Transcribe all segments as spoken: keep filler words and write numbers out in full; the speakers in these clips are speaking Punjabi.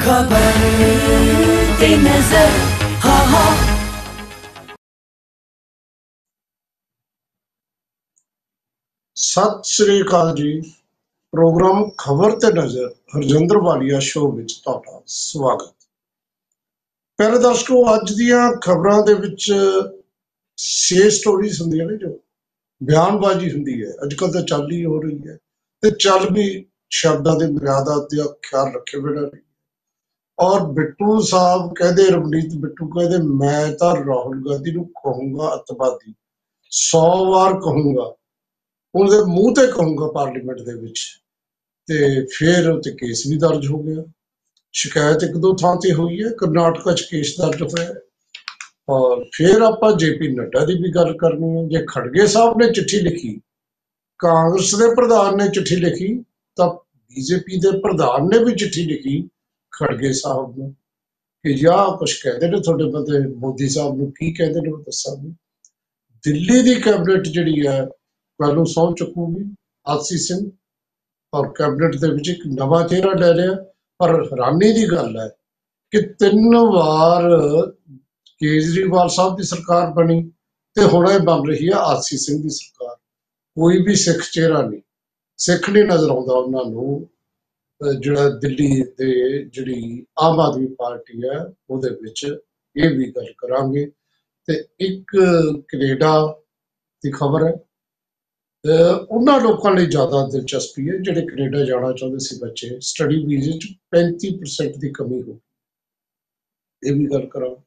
खबर ते नजर हा हा। सत श्री अकाल जी। प्रोग्राम खबर ते नजर हरजिंदर वालिया शो विच तुहाडा स्वागत। प्यारे दर्शकों, अज दियां खबरां दे विच छे स्टोरीज हुंदियां ने जो बयानबाजी हुंदी है, अजकल तो चल ही हो रही है ते चल भी शब्दां दी मर्यादा दा ख्याल रखे बिना नहीं। और बिट्टू साहब कहदे, रवनीत बिट्टू कहदे, मैं तो राहुल गांधी नूं कहूंगा अतवादी, सौ वार कहूंगा, उनके मूँह ते कहूंगा पार्लीमेंट दे विच। ते फिर उत्ते केस भी दर्ज हो गया। शिकायत एक दो थां ते हुई है, करनाटका च केस दर्ज होया है। और फिर आपां जेपी नड्डा की भी गल करनी है। जे खड़गे साहब ने चिट्ठी लिखी, कांग्रेस के प्रधान ने चिट्ठी लिखी, तो बीजेपी के प्रधान ने भी चिट्ठी लिखी खड़गे साहब ने कि या कुछ कहते हैं थोड़े बंदे मोदी साहब नूं की कहते हैं दसांगे। दिल्ली की कैबिनेट जिहड़ी है कल सौं चुकूगी आसी सिंह, और कैबिनेट दे विच एक नवा चेहरा ले लिया। पर हैरानी की गल है कि तीन वार केजरीवाल साहब की सरकार बनी ते हुण इह बन रही है आसी सिंह की सरकार। कोई भी सिख चेहरा नहीं, सिख नहीं नजर आउंदा उन्हां नूं। जिहड़ा दिल्ली दे जिहड़ी आम आदमी पार्टी है ਉਹਦੇ ਵਿੱਚ ਇਹ भी गल करांगे। ते एक कनेडा की खबर है, उन्हां लोकां लई ज़्यादा दिलचस्पी है जिहड़े कनेडा जाना चाहुंदे सी बच्चे। स्टडी वीजे च पैंती परसेंट की कमी हो, ये भी गल करांगे।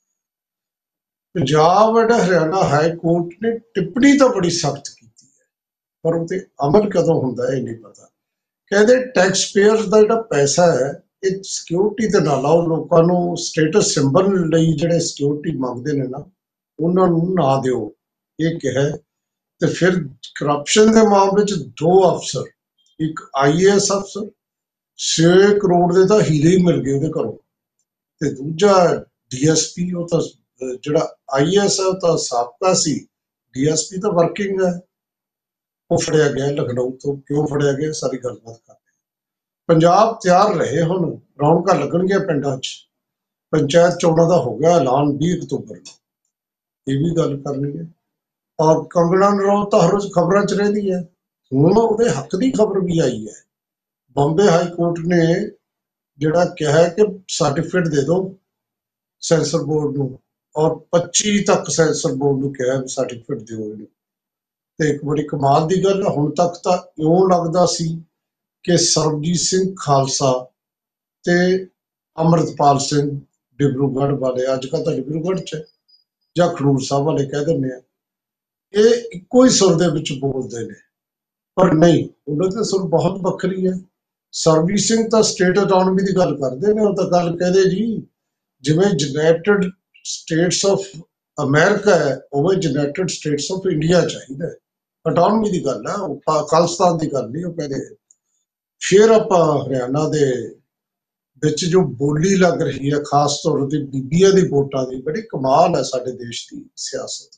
Punjab and Haryana high court ने टिप्पणी तो बड़ी सख्त की है, पर उते अमल कदों हुंदा है नहीं पता। कहते टैक्स पेयर्स का जो पैसा है ये सिक्योरिटी ते ना लाओ, लोगों को स्टेटस सिंबल लई जिहड़े सिक्योरिटी मंगते हैं ना उन्हां नूं ना दिओ, ये कहा। तो फिर करप्शन के मामले च दो अफसर, एक आई ए एस अफसर छे करोड़ के तो हीरे ही मिल गए उहदे घरों, ते दूजा डी एस पी वो तो जिहड़ा आई ए एस है तो साबका सी, डी एस पी तो वर्किंग है, वो फड़िया गया लखनऊ तो। क्यों फड़िया गया सारी गलबात करते। पंजाब तैयार रहे, हुण रौनकां लगणगीआं पिंडां च। पंचायत चोणां दा हो गया ऐलान बीस अक्तूबर नूं, ये भी गल करनी है। और कंगना रनौत तो हर रोज खबरां च रहिंदी है, हुण उहदे हक की खबर भी आई है। बॉम्बे हाई कोर्ट ने जिहड़ा कहा है कि सर्टिफिकेट दे दो सेंसर बोर्ड नूं, और पच्ची तक सेंसर बोर्ड नूं कहा सर्टिफिकेट दिओ इहनूं। ते एक बड़ी कमाल की गल है, हुण तक तो इउं लगदा सी कि सरबजीत सिंह खालसा ते अमृतपाल सिंह डिब्रूगढ़ वाले, अजकल तो डिब्रूगढ़ च जां खडूर साहब वाले कह दिंदे आ, ये इक्को ही सुर दे विच बोलदे ने। पर नहीं, उन्हां दी सुर बहुत वखरी है। सरबजीत सिंह तो स्टेट अटॉनमी की गल करते हैं, वो तो गल कहते जी जिवें यूनाइटेड स्टेट्स ऑफ अमेरिका है उवें यूनाइटेड स्टेट्स ऑफ इंडिया चाहिए। अटॉनमी की गल है, वो खालिस्तान की गल नहीं। वो कहते फिर आपां हरियाणा दे विच जो बोली लग रही है खास तौर पर बीबियां दी वोटां दी, बड़ी कमाल है साडे देश की सियासत।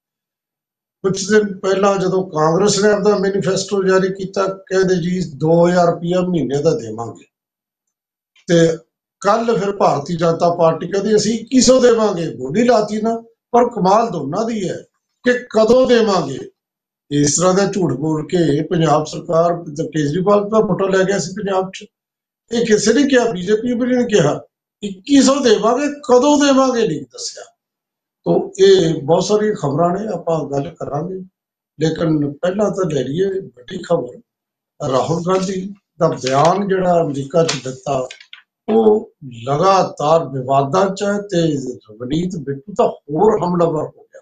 कुछ दिन पहला जदों कांग्रेस ने अपना मैनीफेस्टो जारी किया, कहते जी दो हजार रुपया महीने का देवांगे, ते कल फिर भारतीय जनता पार्टी कहती असीं इक्की सौ देवांगे, बोली लाती ना। पर कमाल दोनों दी है कि कदों देवांगे। इस तरह का झूठ बोल के पंजाब सरकार केजरीवाल तो वोटां लै गया सी पंजाब च, ये किसी ने कहा, बीजेपी भी नहीं कहा इक्की सौ देवांगे, कदों देवांगे नहीं दस्या। तो ये बहुत सारी खबरां ने, आपां गल करांगे। लेकिन पहला तो ले लीए बड़ी खबर, राहुल गांधी का बयान जिहड़ा अमरीका च दिता वो लगातार विवादां च है, ते रवनीत बिट्टू तो होर हमलावर हो गया।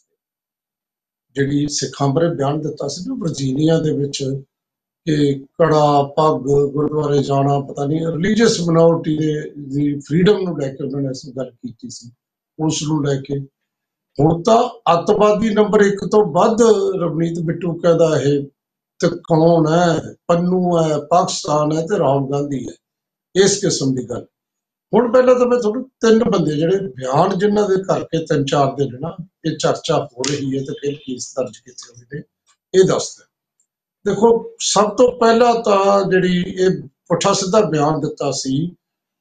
जिहड़ी सिखां बारे बयान दिता सी ना वर्जीनिया दे विच कि कड़ा पग गुरुद्वारे जाना, पता नहीं रिलीजियस मिनोरिटी दी फ्रीडम नूं लैके उन्होंने इस गल कीती सी, उस नूं लैके हुण तां अतवादी नंबर एक तो वध रवनीत बिट्टू कहदा है। ते कौन है? पन्नू है, पाकिस्तान है, ते राहुल गांधी है। इस किस्म की गल। हुण पहला तो मैं तुहानूं तीन बंदे जिहड़े बयान जिन्हां दे करके तीन चार दिन ना ये चर्चा हो रही है, तो फिर केस दर्ज कीते होए ने, ये दसदे। देखो, सब तो पहला तो जिहड़ी ये पुट्ठा सीधा बयान दिता सी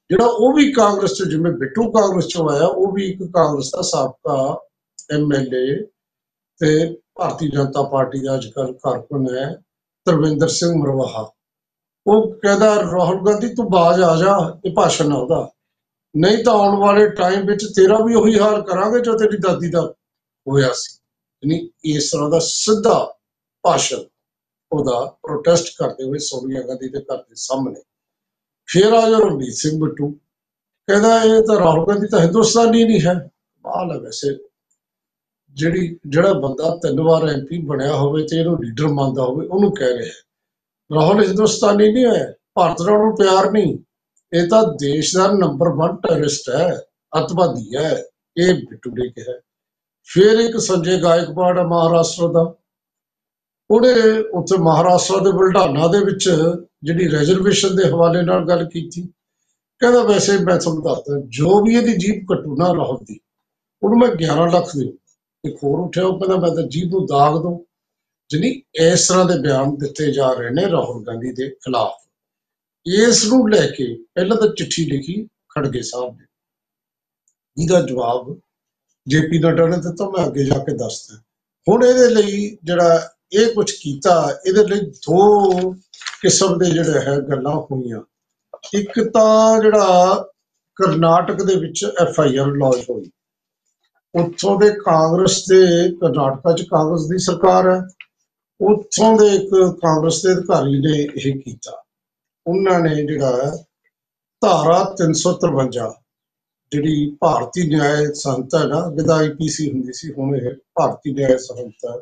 ਜਿਹੜਾ ਉਹ ਵੀ ਕਾਂਗਰਸ ਚ, ਜਿਵੇਂ ਬਿੱਟੂ ਕਾਂਗਰਸ ਚੋਂ ਆਇਆ, ਉਹ ਵੀ ਇੱਕ ਕਾਂਗਰਸ ਦਾ ਸਾਬਕਾ ਐਮ ਐਲ ਏ ਤੇ ਭਾਰਤੀ ਜਨਤਾ ਪਾਰਟੀ ਦਾ ਅੱਜ ਕੱਲ੍ਹ ਕਾਰਕੁਨ ਹੈ ਧਰਮਿੰਦਰ ਸਿੰਘ ਮਰਵਾਹਾ। ਉਹ ਕਹਿੰਦਾ ਰਾਹੁਲ ਗਾਂਧੀ ਤੂੰ ਬਾਜ ਆ ਜਾ, ਇਹ ਭਾਸ਼ਣ ਆ ਉਹਦਾ, ਨਹੀਂ ਤਾਂ ਆਉਣ ਵਾਲੇ ਟਾਈਮ ਵਿੱਚ ਤੇਰਾ ਵੀ ਉਹੀ ਹਾਲ ਕਰਾਂਗੇ ਜੋ ਤੇਰੀ ਦਾਦੀ ਦਾ ਹੋਇਆ ਸੀ। ਯਾਨੀ ਇਸ ਤਰ੍ਹਾਂ ਦਾ ਸਿੱਧਾ ਭਾਸ਼ਣ ਉਹਦਾ ਪ੍ਰੋਟੈਸਟ ਕਰਦੇ ਹੋਏ ਸੋਨੀਆ ਗਾਂਧੀ ਦੇ ਘਰ ਦੇ ਸਾਹਮਣੇ। ਫਿਰ ਆ ਜਾ ਰਣਜੀਤ ਸਿੰਘ ਬਿੱਟੂ, ਕਹਿੰਦਾ ਇਹ ਤਾਂ ਰਾਹੁਲ ਗਾਂਧੀ ਤਾਂ ਹਿੰਦੁਸਤਾਨੀ ਨਹੀਂ ਹੈ। ਕਮਾਲ ਹੈ ਵੈਸੇ, ਜਿਹੜੀ ਜਿਹੜਾ ਬੰਦਾ ਤਿੰਨ ਵਾਰ ਐਮ ਪੀ ਬਣਿਆ ਹੋਵੇ ਤੇ ਇਹਨੂੰ ਲੀਡਰ ਮੰਨਦਾ ਹੋਵੇ, ਉਹਨੂੰ ਕਹਿ ਰਿਹਾ ਰਾਹੁਲ ਹਿੰਦੁਸਤਾਨੀ ਨਹੀਂ ਹੈ, ਭਾਰਤ ਨਾਲ ਉਹਨੂੰ ਪਿਆਰ ਨਹੀਂ, ਇਹ ਤਾਂ ਦੇਸ਼ ਦਾ ਨੰਬਰ ਵਨ ਟੈਰਰਿਸਟ ਹੈ, ਅੱਤਵਾਦੀ ਹੈ, ਇਹ ਬਿੱਟੂ ਨੇ ਕਿਹਾ। ਫਿਰ ਇੱਕ ਸੰਜੇ ਗਾਇਕਵਾੜ ਹੈ ਮਹਾਰਾਸ਼ਟਰ ਦਾ, ਉਹਨੇ ਉੱਥੇ ਮਹਾਰਾਸ਼ਟਰ ਦੇ ਬੁਲਢਾਨਾ ਦੇ ਵਿੱਚ ਜਿਹੜੀ ਰਿਜ਼ਰਵੇਸ਼ਨ ਦੇ ਹਵਾਲੇ ਨਾਲ ਗੱਲ ਕੀਤੀ। ਕਹਿੰਦਾ ਵੈਸੇ ਮੈਂ ਤੁਹਾਨੂੰ ਦੱਸਦਾ, ਜੋ ਵੀ ਇਹਦੀ ਜੀਭ ਕੱਟੂ ਨਾ ਰਾਹੁਲ ਦੀ, ਉਹਨੂੰ ਮੈਂ ਗਿਆਰਾਂ ਲੱਖ ਦੇ। ਇੱਕ ਹੋਰ ਉੱਠਿਆ, ਉਹ ਕਹਿੰਦਾ ਮੈਂ ਤਾਂ ਜੀਭ ਨੂੰ ਦਾਗ ਦਊਂ। ਜਿਹਨੀ ਇਸ ਤਰ੍ਹਾਂ ਦੇ ਬਿਆਨ ਦਿੱਤੇ ਜਾ ਰਹੇ ਨੇ ਰਾਹੁਲ ਗਾਂਧੀ ਦੇ ਖਿਲਾਫ। ਇਸ ਨੂੰ ਲੈ ਕੇ ਪਹਿਲਾਂ ਤਾਂ ਚਿੱਠੀ ਲਿਖੀ ਖੜਗੇ ਸਾਹਿਬ ਨੇ, ਜਿਹਦਾ ਜਵਾਬ ਜੇਪੀ ਨੱਡਾ ਨੇ ਦਿੱਤਾ, ਮੈਂ ਅੱਗੇ ਜਾ ਕੇ ਦੱਸਦਾ। ਹੁਣ ਇਹਦੇ ਲਈ ਜਿਹੜਾ ਇਹ ਕੁਝ ਕੀਤਾ, ਇਹਦੇ ਲਈ ਦੋ ਕਿਸਮ ਦੇ ਜਿਹੜੇ ਹੈ ਗੱਲਾਂ ਹੋਈਆਂ। ਇੱਕ ਤਾਂ ਜਿਹੜਾ ਕਰਨਾਟਕ ਦੇ ਵਿੱਚ ਐਫ ਆਈ ਆਰ ਲੌਂਚ ਹੋਈ, ਉੱਥੋਂ ਦੇ ਕਾਂਗਰਸ ਦੇ, ਕਰਨਾਟਕਾ 'ਚ ਕਾਂਗਰਸ ਦੀ ਸਰਕਾਰ ਹੈ, ਉੱਥੋਂ ਦੇ ਇੱਕ ਕਾਂਗਰਸ ਦੇ ਅਧਿਕਾਰੀ ਨੇ ਇਹ ਕੀਤਾ। ਉਹਨਾਂ ਨੇ ਜਿਹੜਾ ਧਾਰਾ ਤਿੰਨ ਸੌ ਤਰਵੰਜਾ, ਜਿਹੜੀ ਭਾਰਤੀ ਨਿਆਇ ਸੰਹਿਤਾ ਹੈ ਨਾ, ਜਿਹਦਾ ਆਈ ਪੀ ਸੀ ਹੁੰਦੀ ਸੀ, ਹੁਣ ਇਹ ਭਾਰਤੀ ਨਿਆਇ ਸੰਹਿਤਾ,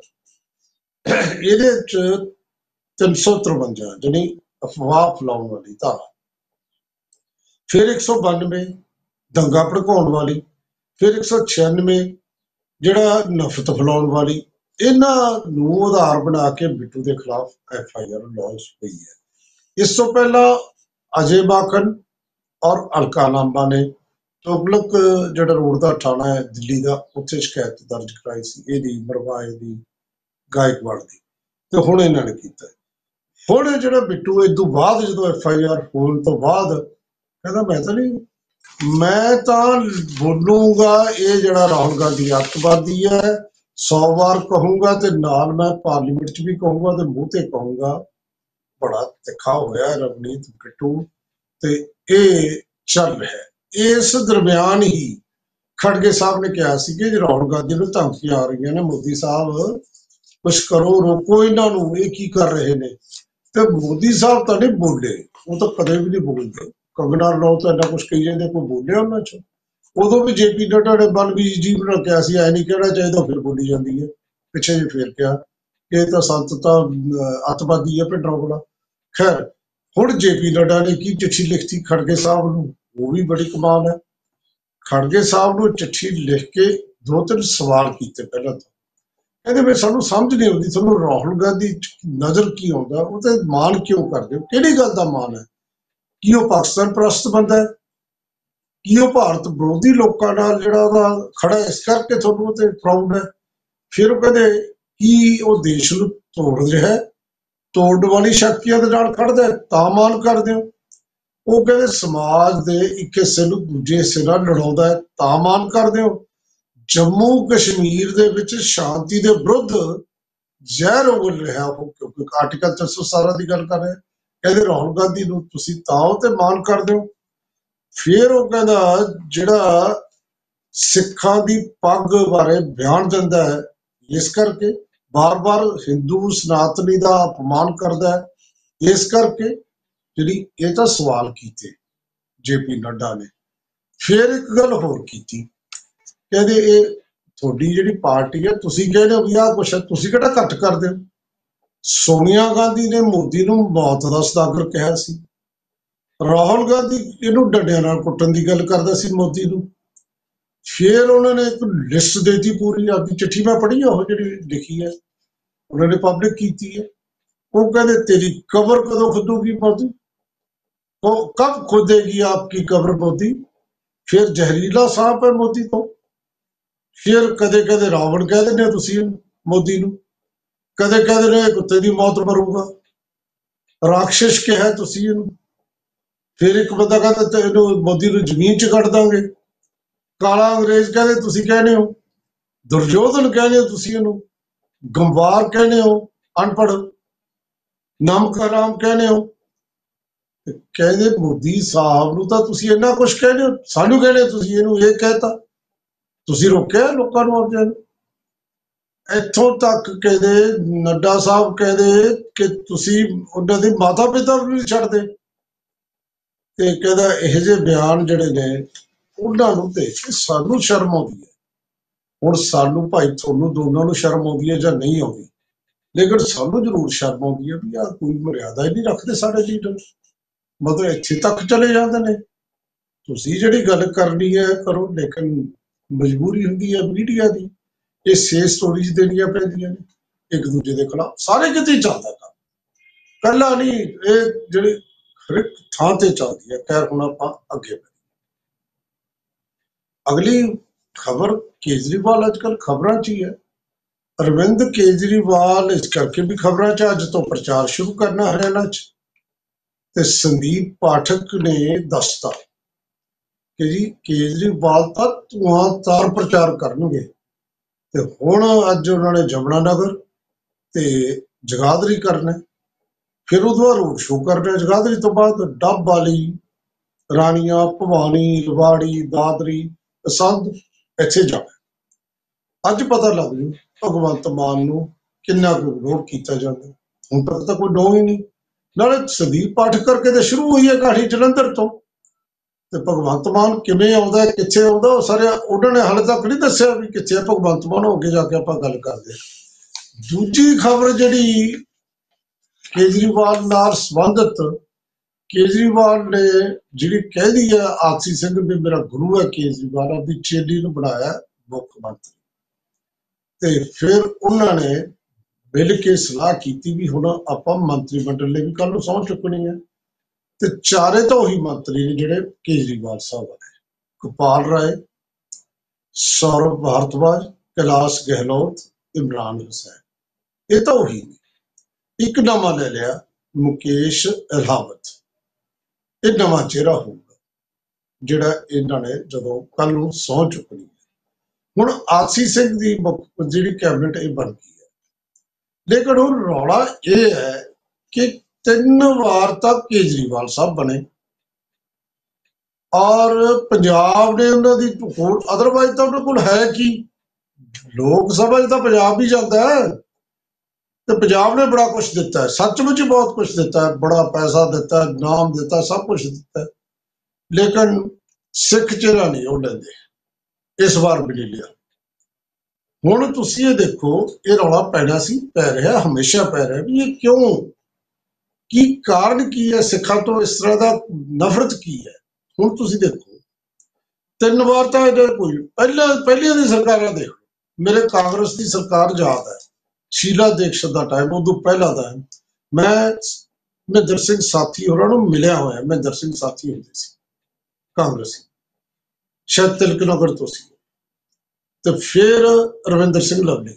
ਇਹਦੇ 'ਚ ਤਿੰਨ ਸੌ ਤਰਵੰਜਾ ਜਿਹੜੀ ਅਫਵਾਹ ਫੈਲਾਉਣ ਵਾਲੀ ਧਾਰਾ, ਫਿਰ ਇੱਕ ਸੌ ਬਾਨਵੇਂ ਦੰਗਾ ਭੜਕਾਉਣ ਵਾਲੀ, ਫਿਰ ਇੱਕ ਸੌ ਛਿਆਨਵੇਂ ਜਿਹੜਾ ਨਫ਼ਰਤ ਫੈਲਾਉਣ ਵਾਲੀ, ਇਹਨਾਂ ਨੂੰ ਆਧਾਰ ਬਣਾ ਕੇ ਬਿੱਟੂ ਦੇ ਖਿਲਾਫ ਐਫ ਆਈ ਆਰ ਲੌਂਚ ਹੋਈ ਹੈ। ਇਸ ਤੋਂ ਪਹਿਲਾਂ ਅਜੇ ਮਾਕਨ ਔਰ ਅਲਕਾ ਲਾਂਬਾ ਨੇ ਤੁਗਲਕ ਜਿਹੜਾ ਰੋਡ ਦਾ ਥਾਣਾ ਹੈ ਦਿੱਲੀ ਦਾ, ਉੱਥੇ ਸ਼ਿਕਾਇਤ ਦਰਜ ਕਰਾਈ ਸੀ ਇਹਦੀ, ਮਰਵਾਏ ਦੀ, ਗਾਇਕਵਾੜ ਦੀ, ਤੇ ਹੁਣ ਇਹਨਾਂ ਨੇ ਕੀਤਾ। ਹੁਣ ਜਿਹੜਾ ਬਿੱਟੂ ਇਸ ਤੋਂ ਬਾਅਦ ਜਦੋਂ ਐਫ ਆਈ ਆਰ ਹੋਣ ਤੋਂ ਬਾਅਦ ਕਹਿੰਦਾ ਮੈਂ ਤਾਂ ਨਹੀਂ, ਮੈਂ ਤਾਂ ਬੋਲੂੰਗਾ ਇਹ ਜਿਹੜਾ ਰਾਹੁਲ ਗਾਂਧੀ ਅੱਤਵਾਦੀ ਹੈ, ਸੌ ਵਾਰ ਕਹੂੰਗਾ, ਤੇ ਨਾਲ ਮੈਂ ਪਾਰਲੀਮੈਂਟ 'ਚ ਵੀ ਕਹੂੰਗਾ ਤੇ ਮੂੰਹ ਤੇ ਕਹੂੰਗਾ। ਬੜਾ ਤਿੱਖਾ ਹੋਇਆ ਰਵਨੀਤ ਬਿੱਟੂ, ਤੇ ਇਹ ਚੱਲ ਰਿਹਾ। ਇਸ ਦਰਮਿਆਨ ਹੀ ਖੜਗੇ ਸਾਹਿਬ ਨੇ ਕਿਹਾ ਸੀ ਕਿ ਰਾਹੁਲ ਗਾਂਧੀ ਨੂੰ ਧਮਕੀਆਂ ਆ ਰਹੀਆਂ ਨੇ, ਮੋਦੀ ਸਾਹਿਬ ਕੁਛ ਕਰੋ, ਰੋਕੋ ਇਹਨਾਂ ਨੂੰ, ਇਹ ਕੀ ਕਰ ਰਹੇ ਨੇ। ਤੇ ਮੋਦੀ ਸਾਹਿਬ ਤਾਂ ਨਹੀਂ ਬੋਲੇ, ਉਹ ਤਾਂ ਕਦੇ ਵੀ ਨਹੀਂ ਬੋਲਦੇ। ਕੰਗਨਾ ਰਣੌਤ ਤਾਂ ਇੰਨਾ ਕੁਛ ਕਹੀ ਜਾਂਦੇ, ਕੋਈ ਬੋਲਿਆ ਉਹਨਾਂ 'ਚ? ਉਦੋਂ ਵੀ ਜੇਪੀ ਨੱਡਾ ਨੇ ਬਲਬੀਰ ਜੀ ਨੂੰ ਕਿਹਾ ਸੀ ਐ ਨਹੀਂ ਕਹਿਣਾ ਚਾਹੀਦਾ, ਫਿਰ ਬੋਲੀ ਜਾਂਦੀ ਹੈ। ਪਿੱਛੇ ਜੇ ਫੇਰ ਕਿਹਾ ਇਹ ਤਾਂ ਸੰਤ ਤਾਂ ਅੱਤਵਾਦੀ ਹੈ, ਭਿੰਡਰਾਂਵਾਲਾ। ਖੈਰ, ਹੁਣ ਜੇਪੀ ਨੱਡਾ ਨੇ ਕੀ ਚਿੱਠੀ ਲਿਖਤੀ ਖੜਗੇ ਸਾਹਿਬ ਨੂੰ, ਉਹ ਵੀ ਬੜੀ ਕਮਾਲ ਹੈ। ਖੜਗੇ ਸਾਹਿਬ ਨੂੰ ਚਿੱਠੀ ਲਿਖ ਕੇ ਦੋ ਤਿੰਨ ਸਵਾਲ ਕੀਤੇ। ਪਹਿਲਾਂ ਤਾਂ ਕਹਿੰਦੇ ਵੀ ਸਾਨੂੰ ਸਮਝ ਨਹੀਂ ਆਉਂਦੀ, ਤੁਹਾਨੂੰ ਰਾਹੁਲ ਗਾਂਧੀ ਨਜ਼ਰ ਕੀ ਆਉਂਦਾ, ਉਹ ਤੇ ਮਾਣ ਕਿਉਂ ਕਰਦੇ ਹੋ, ਕਿਹੜੀ ਗੱਲ ਦਾ ਮਾਣ ਹੈ? ਕੀ ਉਹ ਪਾਕਿਸਤਾਨ ਪ੍ਰਸਤ ਬੰਦਾ ਹੈ? ਕੀ ਉਹ ਭਾਰਤ ਵਿਰੋਧੀ ਲੋਕਾਂ ਨਾਲ ਜਿਹੜਾ ਉਹਦਾ ਖੜਾ ਇਸ ਕਰਕੇ ਤੁਹਾਨੂੰ ਉਹ ਤੇ ਪ੍ਰਾਊਡ ਹੈ? ਫਿਰ ਉਹ ਕਹਿੰਦੇ ਕੀ ਉਹ ਦੇਸ਼ ਨੂੰ ਤੋੜ ਰਿਹਾ, ਤੋੜਨ ਵਾਲੀ ਸ਼ਕਤੀਆਂ ਦੇ ਨਾਲ ਖੜਦਾ ਤਾਂ ਮਾਣ ਕਰਦੇ ਹੋ? ਉਹ ਕਹਿੰਦੇ ਸਮਾਜ ਦੇ ਇੱਕ ਹਿੱਸੇ ਨੂੰ ਦੂਜੇ ਹਿੱਸੇ ਨਾਲ ਲੜਾਉਂਦਾ ਹੈ ਤਾਂ ਮਾਣ ਕਰਦੇ ਹੋ? ਜੰਮੂ ਕਸ਼ਮੀਰ ਦੇ ਵਿੱਚ ਸ਼ਾਂਤੀ ਦੇ ਵਿਰੁੱਧ ਜ਼ਹਿਰ ਉਗਲ ਰਿਹਾ ਉਹ, ਕਿਉਂਕਿ ਆਰਟੀਕਲ ਤਿੰਨ ਸੌ ਸਤਾਰਾਂ ਦੀ ਗੱਲ ਕਰ ਰਿਹਾ। ਕਹਿੰਦੇ ਰਾਹੁਲ ਗਾਂਧੀ ਨੂੰ ਤੁਸੀਂ ਤਾਂ ਉਹ ਤੇ ਮਾਣ ਕਰਦੇ ਹੋ। ਫਿਰ ਉਹ ਕਹਿੰਦਾ ਜਿਹੜਾ ਸਿੱਖਾਂ ਦੀ ਪੱਗ ਬਾਰੇ ਬਿਆਨ ਦਿੰਦਾ ਹੈ, ਇਸ ਕਰਕੇ ਬਾਰ-ਬਾਰ ਹਿੰਦੂ ਸਨਾਤਨੀ ਦਾ ਅਪਮਾਨ ਕਰਦਾ ਹੈ, ਇਸ ਕਰਕੇ ਜਿਹੜੀ ਇਹ ਤਾਂ ਸਵਾਲ ਕੀਤੇ ਜੇਪੀ ਨੱਡਾ ਨੇ। ਫਿਰ ਇੱਕ ਗੱਲ ਹੋਰ ਕੀਤੀ, ਕਹਿੰਦੇ ਇਹ ਤੁਹਾਡੀ ਜਿਹੜੀ ਪਾਰਟੀ ਹੈ, ਤੁਸੀਂ ਕਹਿੰਦੇ ਹੋ ਵੀ ਆਹ ਕੁਛ ਹੈ, ਤੁਸੀਂ ਕਿਹੜਾ ਘੱਟ ਕਰਦੇ ਹੋ? ਸੋਨੀਆ ਗਾਂਧੀ ਨੇ ਮੋਦੀ ਨੂੰ ਮੌਤ ਦਾ ਸੌਦਾਗਰ ਕਿਹਾ ਸੀ, ਰਾਹੁਲ ਗਾਂਧੀ ਇਹਨੂੰ ਡੰਡਿਆਂ ਨਾਲ ਕੁੱਟਣ ਦੀ ਗੱਲ ਕਰਦਾ ਸੀ ਮੋਦੀ ਨੂੰ। ਫਿਰ ਉਹਨਾਂ ਨੇ ਇੱਕ ਲਿਸਟ ਦੇ ਦਿੱਤੀ ਪੂਰੀ, ਆਪਣੀ ਚਿੱਠੀ ਮੈਂ ਪੜ੍ਹੀ ਉਹ ਜਿਹੜੀ ਲਿਖੀ ਹੈ, ਉਹਨਾਂ ਨੇ ਪਬਲਿਕ ਕੀਤੀ ਹੈ। ਉਹ ਕਹਿੰਦੇ ਤੇਰੀ ਕਬਰ ਕਦੋਂ ਖੁੱਦੂਗੀ ਮੋਦੀ, ਉਹ ਕਬ ਖੁदेगी आपकी कब्र मोदी। ਫਿਰ ਜ਼ਹਿਰੀਲਾ ਸਾਂਪ ਹੈ ਮੋਦੀ ਤੋਂ। ਫਿਰ ਕਦੇ ਕਦੇ ਰਾਵਣ ਕਹਿ ਦਿੰਦੇ ਹੋ ਤੁਸੀਂ ਮੋਦੀ ਨੂੰ, ਕਦੇ ਕਹਿੰਦੇ ਨੇ ਕੁੱਤੇ ਦੀ ਮੌਤ ਮਰੂਗਾ, ਰਾਖਸ਼ ਕਿਹਾ ਤੁਸੀਂ ਇਹਨੂੰ। फिर एक बंदा कहता तेनू मोदी ਨੂੰ ਜ਼ਮੀਨ 'ਚ ਕੱਢ ਦਾਂਗੇ। ਕਾਲਾ ਅੰਗਰੇਜ਼ ਕਹਿੰਦੇ ਤੁਸੀਂ ਕਹਿੰਦੇ ਹੋ, ਦੁਰਯੋਧਨ ਕਹਿੰਦੇ ਹੋ ਤੁਸੀਂ ਇਹਨੂੰ, ਗੰਵਾਰ ਕਹਿੰਦੇ ਹੋ, ਅਨਪੜ੍ਹ ਨਮਕ ਹਰਾਮ ਕਹਿੰਦੇ ਹੋ। ਤੇ ਕਹਿੰਦੇ ਮੋਦੀ ਸਾਹਿਬ ਨੂੰ ਤਾਂ ਤੁਸੀਂ ਇੰਨਾ ਕੁਛ ਕਹਿੰਦੇ ਹੋ, ਸਾਨੂੰ ਕਹਿੰਦੇ ਤੁਸੀਂ ਇਹਨੂੰ ਇਹ ਕਹਿਤਾ, ਤੁਸੀਂ ਰੋਕਿਆ ਲੋਕਾਂ ਨੂੰ ਆਪਦਿਆਂ ਨੂੰ। ਇੱਥੋਂ ਤੱਕ ਕਹਿੰਦੇ ਨੱਡਾ ਸਾਹਿਬ ਕਹਿੰਦੇ ਕਿ ਤੁਸੀਂ ਉਹਨਾਂ ਦੇ ਮਾਤਾ ਪਿਤਾ ਵੀ ਨਹੀਂ ਛੱਡਦੇ। ਤੇ ਕਹਿੰਦਾ ਇਹੋ ਜਿਹੇ ਬਿਆਨ ਜਿਹੜੇ ਨੇ ਉਹਨਾਂ ਨੂੰ ਦੇਖ ਕੇ ਸਾਨੂੰ ਸ਼ਰਮ ਆਉਂਦੀ ਹੈ। ਹੁਣ ਸਾਨੂੰ ਭਾਈ ਤੁਹਾਨੂੰ ਦੋਨਾਂ ਨੂੰ ਸ਼ਰਮ ਆਉਂਦੀ ਹੈ ਜਾਂ ਨਹੀਂ ਆਉਂਦੀ, ਲੇਕਿਨ ਸਾਨੂੰ ਜ਼ਰੂਰ ਸ਼ਰਮ ਆਉਂਦੀ ਹੈ ਵੀ ਆਹ ਕੋਈ ਮਰਿਆਦਾ ਹੀ ਨਹੀਂ ਰੱਖਦੇ ਸਾਡੇ ਲੀਡਰ, ਮਤਲਬ ਇੱਥੇ ਤੱਕ ਚਲੇ ਜਾਂਦੇ ਨੇ। ਤੁਸੀਂ ਜਿਹੜੀ ਗੱਲ ਕਰਨੀ ਹੈ ਕਰੋ, ਲੇਕਿਨ ਮਜਬੂਰੀ ਹੁੰਦੀ ਹੈ ਮੀਡੀਆ ਦੀ, ਇਹ ਸੇ ਸਟੋਰੀਜ਼ ਦੇਣੀਆਂ ਪੈਂਦੀਆਂ ਨੇ ਇੱਕ ਦੂਜੇ ਦੇ ਖਿਲਾਫ। ਸਾਰੇ ਕਿਤੇ ਹੀ ਚੱਲਦਾ ਕੰਮ, ਕੱਲਾ ਨਹੀਂ, ਇਹ ਜਿਹੜੀ ਹਰ ਇੱਕ ਥਾਂ ਤੇ ਚੱਲਦੀ ਹੈ। ਖੈਰ ਹੁਣ ਆਪਾਂ ਅੱਗੇ ਅਗਲੀ ਖਬਰ, ਕੇਜਰੀਵਾਲ ਅੱਜ ਕੱਲ੍ਹ ਖਬਰਾਂ 'ਚ ਹੀ ਹੈ। ਅਰਵਿੰਦ ਕੇਜਰੀਵਾਲ ਇਸ ਕਰਕੇ ਵੀ ਖਬਰਾਂ 'ਚ ਅੱਜ ਤੋਂ ਪ੍ਰਚਾਰ ਸ਼ੁਰੂ ਕਰਨਾ ਹਰਿਆਣਾ 'ਚ, ਤੇ ਸੰਦੀਪ ਪਾਠਕ ਨੇ ਦੱਸਤਾ ਕਿ ਜੀ ਕੇਜਰੀਵਾਲ ਤਾਂ ਧੂਆਂਧਾਰ ਪ੍ਰਚਾਰ ਕਰਨਗੇ। ਤੇ ਹੁਣ ਅੱਜ ਉਹਨਾਂ ਨੇ ਜਮਨਾ ਨਗਰ ਤੇ ਜਗਾਦਰੀ ਕਰਨਾ, ਫਿਰ ਉਹਦੇ ਬਾਅਦ ਰੋਡ ਸ਼ੋਅ ਕਰਨਾ। ਜਗਾਦਰੀ ਤੋਂ ਬਾਅਦ ਡੱਬ ਵਾਲੀ, ਰਾਣੀਆਂ, ਭਵਾਨੀ, ਰਵਾੜੀ, ਦਾਦਰੀ, ਪਸੰਦ ਇੱਥੇ ਜਾਣਾ। ਅੱਜ ਪਤਾ ਲੱਗ ਜੂ ਭਗਵੰਤ ਮਾਨ ਨੂੰ ਕਿੰਨਾ ਕੁ ਇਗਨੋਰ ਕੀਤਾ ਜਾਂਦਾ। ਹੁਣ ਤੱਕ ਤਾਂ ਕੋਈ ਨੋ ਹੀ ਨਹੀਂ। ਨਾਲੇ ਸੰਦੀਪ ਪਾਠਕ ਕਰਕੇ ਤਾਂ ਸ਼ੁਰੂ ਹੋਈ ਹੈ ਕਹਾਣੀ ਜਲੰਧਰ ਤੋਂ, ਤੇ ਭਗਵੰਤ ਮਾਨ ਕਿਵੇਂ ਆਉਂਦਾ, ਕਿੱਥੇ ਆਉਂਦਾ, ਉਹ ਸਾਰੇ ਉਹਨਾਂ ਨੇ ਹਾਲੇ ਤੱਕ ਨਹੀਂ ਦੱਸਿਆ ਵੀ ਕਿੱਥੇ ਹੈ ਭਗਵੰਤ ਮਾਨ। ਹੋ ਕੇ ਜਾ ਕੇ ਆਪਾਂ ਗੱਲ ਕਰਦੇ। ਦੂਜੀ ਖਬਰ ਜਿਹੜੀ ਕੇਜਰੀਵਾਲ ਨਾਲ ਸੰਬੰਧਿਤ, ਕੇਜਰੀਵਾਲ ਨੇ ਜਿਹੜੀ ਕਹਿਦੀ ਹੈ ਆਤਸ਼ੀ ਸਿੰਘ ਵੀ ਮੇਰਾ ਗੁਰੂ ਹੈ ਕੇਜਰੀਵਾਲ, ਆਪਣੀ ਚੇਲੀ ਨੂੰ ਬਣਾਇਆ ਮੁੱਖ ਮੰਤਰੀ। ਤੇ ਫਿਰ ਉਹਨਾਂ ਨੇ ਮਿਲ ਕੇ ਸਲਾਹ ਕੀਤੀ ਵੀ ਹੁਣ ਆਪਾਂ ਮੰਤਰੀ ਮੰਡਲ ਲਈ ਵੀ ਕੱਲ ਨੂੰ ਸਹੁੰ ਚੁੱਕਣੀ ਹੈ। ਤੇ ਚਾਰੇ ਤਾਂ ਉਹੀ ਮੰਤਰੀ ਨੇ ਜਿਹੜੇ ਕੇਜਰੀਵਾਲ ਸਾਹਿਬ ਨੇ, ਗੋਪਾਲ ਰਾਏ, ਸੌਰਵ ਭਾਰਦਵਾਜ, ਕੈਲਾਸ਼ ਗਹਿਲੋਤ, ਇਮਰਾਨ ਹੁਸੈਨ, ਇਹ ਤਾਂ ਉਹੀ ਨੇ। ਇੱਕ ਨਵਾਂ ਲੈ ਲਿਆ ਮੁਕੇਸ਼ ਅਲਾਵਤ, ਇਹ ਨਵਾਂ ਚਿਹਰਾ ਹੋਊਗਾ ਜਿਹੜਾ ਇਹਨਾਂ ਨੇ ਜਦੋਂ ਕੱਲ ਨੂੰ ਸਹੁੰ ਚੁੱਕਣੀ ਹੈ। ਹੁਣ ਆਤਸ਼ੀ ਸਿੰਘ ਦੀ ਜਿਹੜੀ ਕੈਬਨਿਟ ਇਹ ਬਣ ਗਈ ਹੈ, ਲੇਕਿਨ ਹੁਣ ਰੌਲਾ ਇਹ ਹੈ ਕਿ ਤਿੰਨ ਵਾਰ ਤੱਕ ਕੇਜਰੀਵਾਲ ਸਾਹਿਬ ਬਣੇ ਔਰ ਪੰਜਾਬ ਨੇ ਉਹਨਾਂ ਦੀ ਹੋਰ, ਅਦਰਵਾਈਜ਼ ਤਾਂ ਉਹਨਾਂ ਕੋਲ ਹੈ ਕੀ, ਲੋਕ ਸਭਾ 'ਚ ਤਾਂ ਪੰਜਾਬ ਹੀ ਜਾਂਦਾ ਹੈ। ਤੇ ਪੰਜਾਬ ਨੇ ਬੜਾ ਕੁਛ ਦਿੱਤਾ ਹੈ, ਸੱਚਮੁੱਚ ਹੀ ਬਹੁਤ ਕੁਛ ਦਿੱਤਾ ਹੈ, ਬੜਾ ਪੈਸਾ ਦਿੱਤਾ, ਨਾਮ ਦਿੱਤਾ, ਸਭ ਕੁਛ ਦਿੱਤਾ, ਲੇਕਿਨ ਸਿੱਖ ਚਿਹਰਾ ਨਹੀਂ ਉਹ ਲੈਂਦੇ, ਇਸ ਵਾਰ ਵੀ ਨਹੀਂ ਲਿਆ। ਹੁਣ ਤੁਸੀਂ ਇਹ ਦੇਖੋ, ਇਹ ਰੌਲਾ ਪੈਣਾ ਸੀ, ਪੈ ਰਿਹਾ, ਹਮੇਸ਼ਾ ਪੈ ਰਿਹਾ ਵੀ ਇਹ ਕਿਉਂ, ਕੀ ਕਾਰਨ ਕੀ ਹੈ, ਸਿੱਖਾਂ ਤੋਂ ਇਸ ਤਰ੍ਹਾਂ ਦਾ ਨਫ਼ਰਤ ਕੀ ਹੈ। ਹੁਣ ਤੁਸੀਂ ਦੇਖੋ ਤਿੰਨ ਵਾਰ ਤਾਂ ਇਹਦੇ ਕੋਈ ਪਹਿਲਾਂ ਪਹਿਲੀਆਂ ਦੀ ਸਰਕਾਰਾਂ ਦੇਖ ਲਓ, ਮੇਰੇ ਕਾਂਗਰਸ ਦੀ ਸਰਕਾਰ ਯਾਦ ਹੈ, ਸ਼ੀਲਾ ਦੀਕਸ਼ਤ ਦਾ ਟਾਈਮ, ਉਦੋਂ ਪਹਿਲਾਂ ਦਾ। ਮੈਂ ਮਹਿੰਦਰ ਸਿੰਘ ਸਾਥੀ ਹੋਰਾਂ ਨੂੰ ਮਿਲਿਆ ਹੋਇਆ, ਮਹਿੰਦਰ ਸਿੰਘ ਸਾਥੀ ਹੁੰਦੇ ਸੀ ਕਾਂਗਰਸੀ, ਸ਼ਾਇਦ ਤਿਲਕ ਨਗਰ ਤੋਂ ਸੀ। ਤੇ ਫਿਰ ਰਵਿੰਦਰ ਸਿੰਘ ਲਵਲੀ,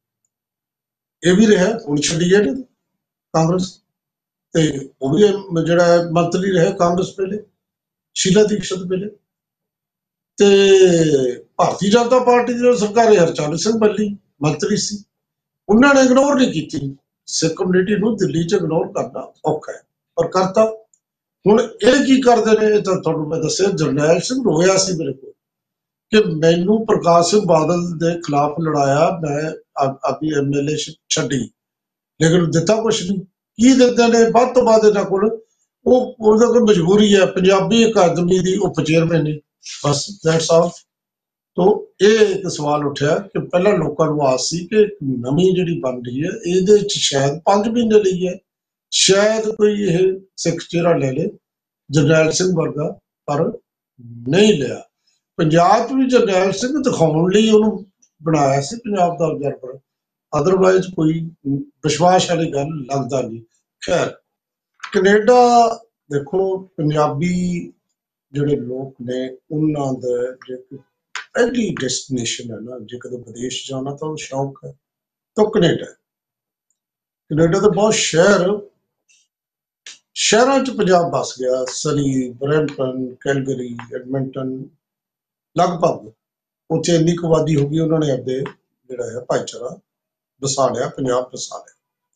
ਇਹ ਵੀ ਰਿਹਾ, ਹੁਣ ਛੱਡੀ ਹੈ ਕਾਂਗਰਸ, ਤੇ ਉਹ ਵੀ ਜਿਹੜਾ ਮੰਤਰੀ ਰਿਹਾ ਕਾਂਗਰਸ ਵੇਲੇ, ਸ਼ੀਲਾ ਦੀਕਸ਼ਤ ਵੇਲੇ। ਤੇ ਭਾਰਤੀ ਜਨਤਾ ਪਾਰਟੀ ਦੀ ਸਰਕਾਰ ਹਰਚਰਨ ਸਿੰਘ ਬੱਲੀ ਮੰਤਰੀ ਸੀ, ਉਹਨਾਂ ਨੇ ਇਗਨੋਰ ਨਹੀਂ ਕੀਤੀ। ਸਿੱਖ ਕਮਿਊਨਿਟੀ ਨੂੰ ਦਿੱਲੀ 'ਚ ਇਗਨੋਰ ਕਰਨਾ ਔਖਾ ਹੈ, ਪਰ ਕਰਤਾ। ਹੁਣ ਇਹ ਕੀ ਕਰਦੇ ਨੇ, ਇਹ ਤਾਂ ਤੁਹਾਨੂੰ ਮੈਂ ਦੱਸਿਆ, ਜਰਨੈਲ ਸਿੰਘ ਰੋਇਆ ਸੀ ਮੇਰੇ ਕੋਲ ਕਿ ਮੈਨੂੰ ਪ੍ਰਕਾਸ਼ ਸਿੰਘ ਬਾਦਲ ਦੇ ਖਿਲਾਫ ਲੜਾਇਆ, ਮੈਂ ਆਪਣੀ ਐਮ ਐਲ ਏ ਛੱਡੀ, ਲੇਕਿਨ ਦਿੱਤਾ ਕੁਛ ਨਹੀਂ। ਕੀ ਦਿੰਦੇ ਨੇ ਵੱਧ ਤੋਂ ਵੱਧ ਇਹਨਾਂ ਕੋਲ, ਉਹ ਉਹਦਾ ਕੋਈ ਮਜਬੂਰੀ ਹੈ, ਪੰਜਾਬੀ ਅਕਾਦਮੀ ਦੀ ਉਪ ਚੇਅਰਮੈਨ ਨੇ, ਬਸ ਦੈਟਸ ਆਲ। ਤੋ ਇਹ ਇੱਕ ਸਵਾਲ ਉੱਠਿਆ ਕਿ ਪਹਿਲਾਂ ਲੋਕਾਂ ਨੂੰ ਆਸ ਸੀ ਕਿ ਨਵੀਂ ਜਿਹੜੀ ਬਣ ਰਹੀ ਹੈ ਇਹਦੇ 'ਚ ਸ਼ਾਇਦ ਪੰਜ ਮਹੀਨੇ ਲਈ ਹੈ, ਸ਼ਾਇਦ ਕੋਈ ਇਹ ਸਿੱਖ ਚਿਹਰਾ ਲੈ ਲੇ ਜਰਨੈਲ ਸਿੰਘ ਵਰਗਾ, ਪਰ ਨਹੀਂ ਲਿਆ। ਪੰਜਾਬ 'ਚ ਵੀ ਜਰਨੈਲ ਸਿੰਘ ਦਿਖਾਉਣ ਲਈ ਉਹਨੂੰ ਬਣਾਇਆ ਸੀ ਪੰਜਾਬ ਦਾ ਅਬਜ਼ਰਵਰ, ਅਦਰਵਾਈਜ਼ ਕੋਈ ਵਿਸ਼ਵਾਸ ਵਾਲੀ ਗੱਲ ਲੱਗਦਾ ਨਹੀਂ। ਖੈਰ ਕੈਨੇਡਾ ਦੇਖੋ, ਪੰਜਾਬੀ ਜਿਹੜੇ ਲੋਕ ਨੇ ਉਹਨਾਂ ਦਾ ਜੇ ਪਹਿਲੀ ਡੈਸਟੀਨੇਸ਼ਨ ਹੈ ਨਾ, ਜੇ ਕਦੇ ਵਿਦੇਸ਼ ਜਾਣਾ ਤਾਂ ਉਹ ਸ਼ੌਕ ਹੈ ਤਾਂ ਕੈਨੇਡਾ। ਕੈਨੇਡਾ ਦੇ ਬਹੁਤ ਸ਼ਹਿਰ ਸ਼ਹਿਰਾਂ 'ਚ ਪੰਜਾਬ ਵਸ ਗਿਆ। ਸਰੀ, ਬਰੈਂਪਟਨ, ਕੈਲਗਰੀ, ਐਡਮਿੰਟਨ, ਲਗਭਗ ਉੱਥੇ ਇੰਨੀ ਕੁ ਆਬਾਦੀ ਹੋ ਗਈ, ਉਹਨਾਂ ਨੇ ਆਪਦੇ ਜਿਹੜਾ ਹੈ ਭਾਈਚਾਰਾ ਵਸਾ ਲਿਆ, ਪੰਜਾਬ ਵਸਾ ਲਿਆ।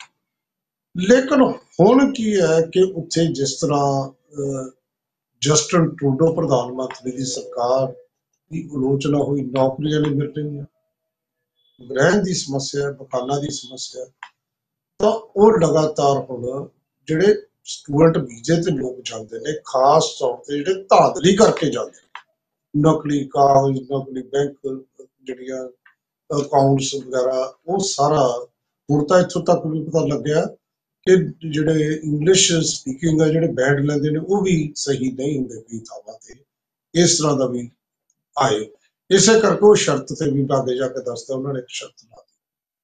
ਲੇਕਿਨ ਹੁਣ ਕੀ ਹੈ ਕਿ ਉੱਥੇ ਜਿਸ ਤਰ੍ਹਾਂ ਅਹ, ਜਸਟਿਨ ਟਰੂਡੋ ਪ੍ਰਧਾਨ ਮੰਤਰੀ ਦੀ ਸਰਕਾਰ ਦੀ ਆਲੋਚਨਾ ਹੋਈ, ਨੌਕਰੀਆਂ ਨਹੀਂ ਮਿਲ ਰਹੀਆਂ, ਰਹਿਣ ਦੀ ਸਮੱਸਿਆ, ਮਕਾਨਾਂ ਦੀ ਸਮੱਸਿਆ, ਤਾਂ ਉਹ ਲਗਾਤਾਰ ਹੁਣ ਜਿਹੜੇ ਸਟੂਡੈਂਟ ਵੀਜ਼ੇ ਤੇ ਲੋਕ ਜਾਂਦੇ ਨੇ, ਖਾਸ ਤੌਰ ਤੇ ਜਿਹੜੇ ਧਾਂਦਲੀ ਕਰਕੇ ਜਾਂਦੇ ਨੇ, ਨਕਲੀ ਕਾਗਜ਼, ਨਕਲੀ ਬੈਂਕ ਜਿਹੜੀਆਂ ਅਕਾਊਂਟਸ ਵਗੈਰਾ, ਉਹ ਸਾਰਾ ਹੁਣ ਤਾਂ ਇੱਥੋਂ ਤੱਕ ਵੀ ਪਤਾ ਲੱਗਿਆ ਕਿ ਜਿਹੜੇ ਇੰਗਲਿਸ਼ ਸਪੀਕਿੰਗ ਆ, ਜਿਹੜੇ ਬੈਂਡ ਲੈਂਦੇ ਨੇ, ਉਹ ਵੀ ਸਹੀ ਨਹੀਂ ਹੁੰਦੇ ਕਈ ਥਾਵਾਂ ਤੇ। ਇਸ ਤਰ੍ਹਾਂ ਦਾ ਵੀ ਆਏ, ਇਸੇ ਕਰਕੇ ਉਹ ਸ਼ਰਤ ਤੇ ਵੀ ਅੱਗੇ ਜਾ ਕੇ ਦੱਸਦਾ, ਉਹਨਾਂ ਨੇ ਇੱਕ ਸ਼ਰਤ ਲਾ ਦਿੱਤੀ।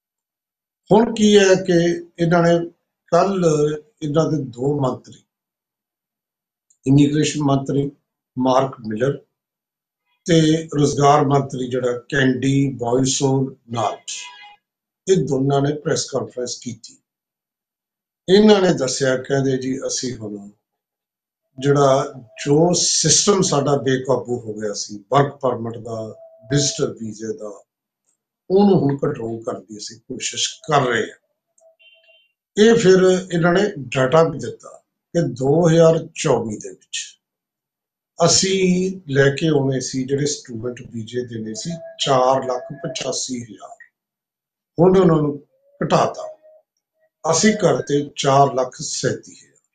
ਹੁਣ ਕੀ ਹੈ ਕਿ ਇਹਨਾਂ ਨੇ ਕੱਲ ਇਹਨਾਂ ਦੇ ਦੋ ਮੰਤਰੀ, ਇਮੀਗ੍ਰੇਸ਼ਨ ਮੰਤਰੀ ਮਾਰਕ ਮਿਲਰ ਤੇ ਰੁਜ਼ਗਾਰ ਮੰਤਰੀ ਜਿਹੜਾ ਕੈਂਡੀ ਬੋਇਸੋਨਾਟ, ਇਹ ਦੋਨਾਂ ਨੇ ਪ੍ਰੈਸ ਕਾਨਫਰੰਸ ਕੀਤੀ। ਇਹਨਾਂ ਨੇ ਦੱਸਿਆ, ਕਹਿੰਦੇ ਜੀ ਅਸੀਂ ਹੁਣ ਜਿਹੜਾ ਜੋ ਸਿਸਟਮ ਸਾਡਾ ਬੇਕਾਬੂ ਹੋ ਗਿਆ ਸੀ, ਵਰਕ ਪਰਮਿਟ ਦਾ, ਵਿਜ਼ਟਰ ਵੀਜ਼ੇ ਦਾ, ਉਹਨੂੰ ਹੁਣ ਕੰਟਰੋਲ ਕਰਨ ਦੀ ਅਸੀਂ ਕੋਸ਼ਿਸ਼ ਕਰ ਰਹੇ ਹਾਂ। ਇਹ ਫਿਰ ਇਹਨਾਂ ਨੇ ਡਾਟਾ ਵੀ ਦਿੱਤਾ ਕਿ ਦੋ ਹਜ਼ਾਰ ਚੌਵੀ ਦੇ ਵਿੱਚ ਅਸੀਂ ਲੈ ਕੇ ਆਉਣੇ ਸੀ ਜਿਹੜੇ ਸਟੂਡੈਂਟ ਵੀਜ਼ੇ ਦੇਣੇ ਸੀ ਚਾਰ ਲੱਖ ਪਚਾਸੀ ਹਜ਼ਾਰ, ਹੁਣ ਉਹਨਾਂ ਨੂੰ ਘਟਾਤਾ, ਅਸੀਂ ਕਰਤੇ ਚਾਰ ਲੱਖ ਸੈਂਤੀ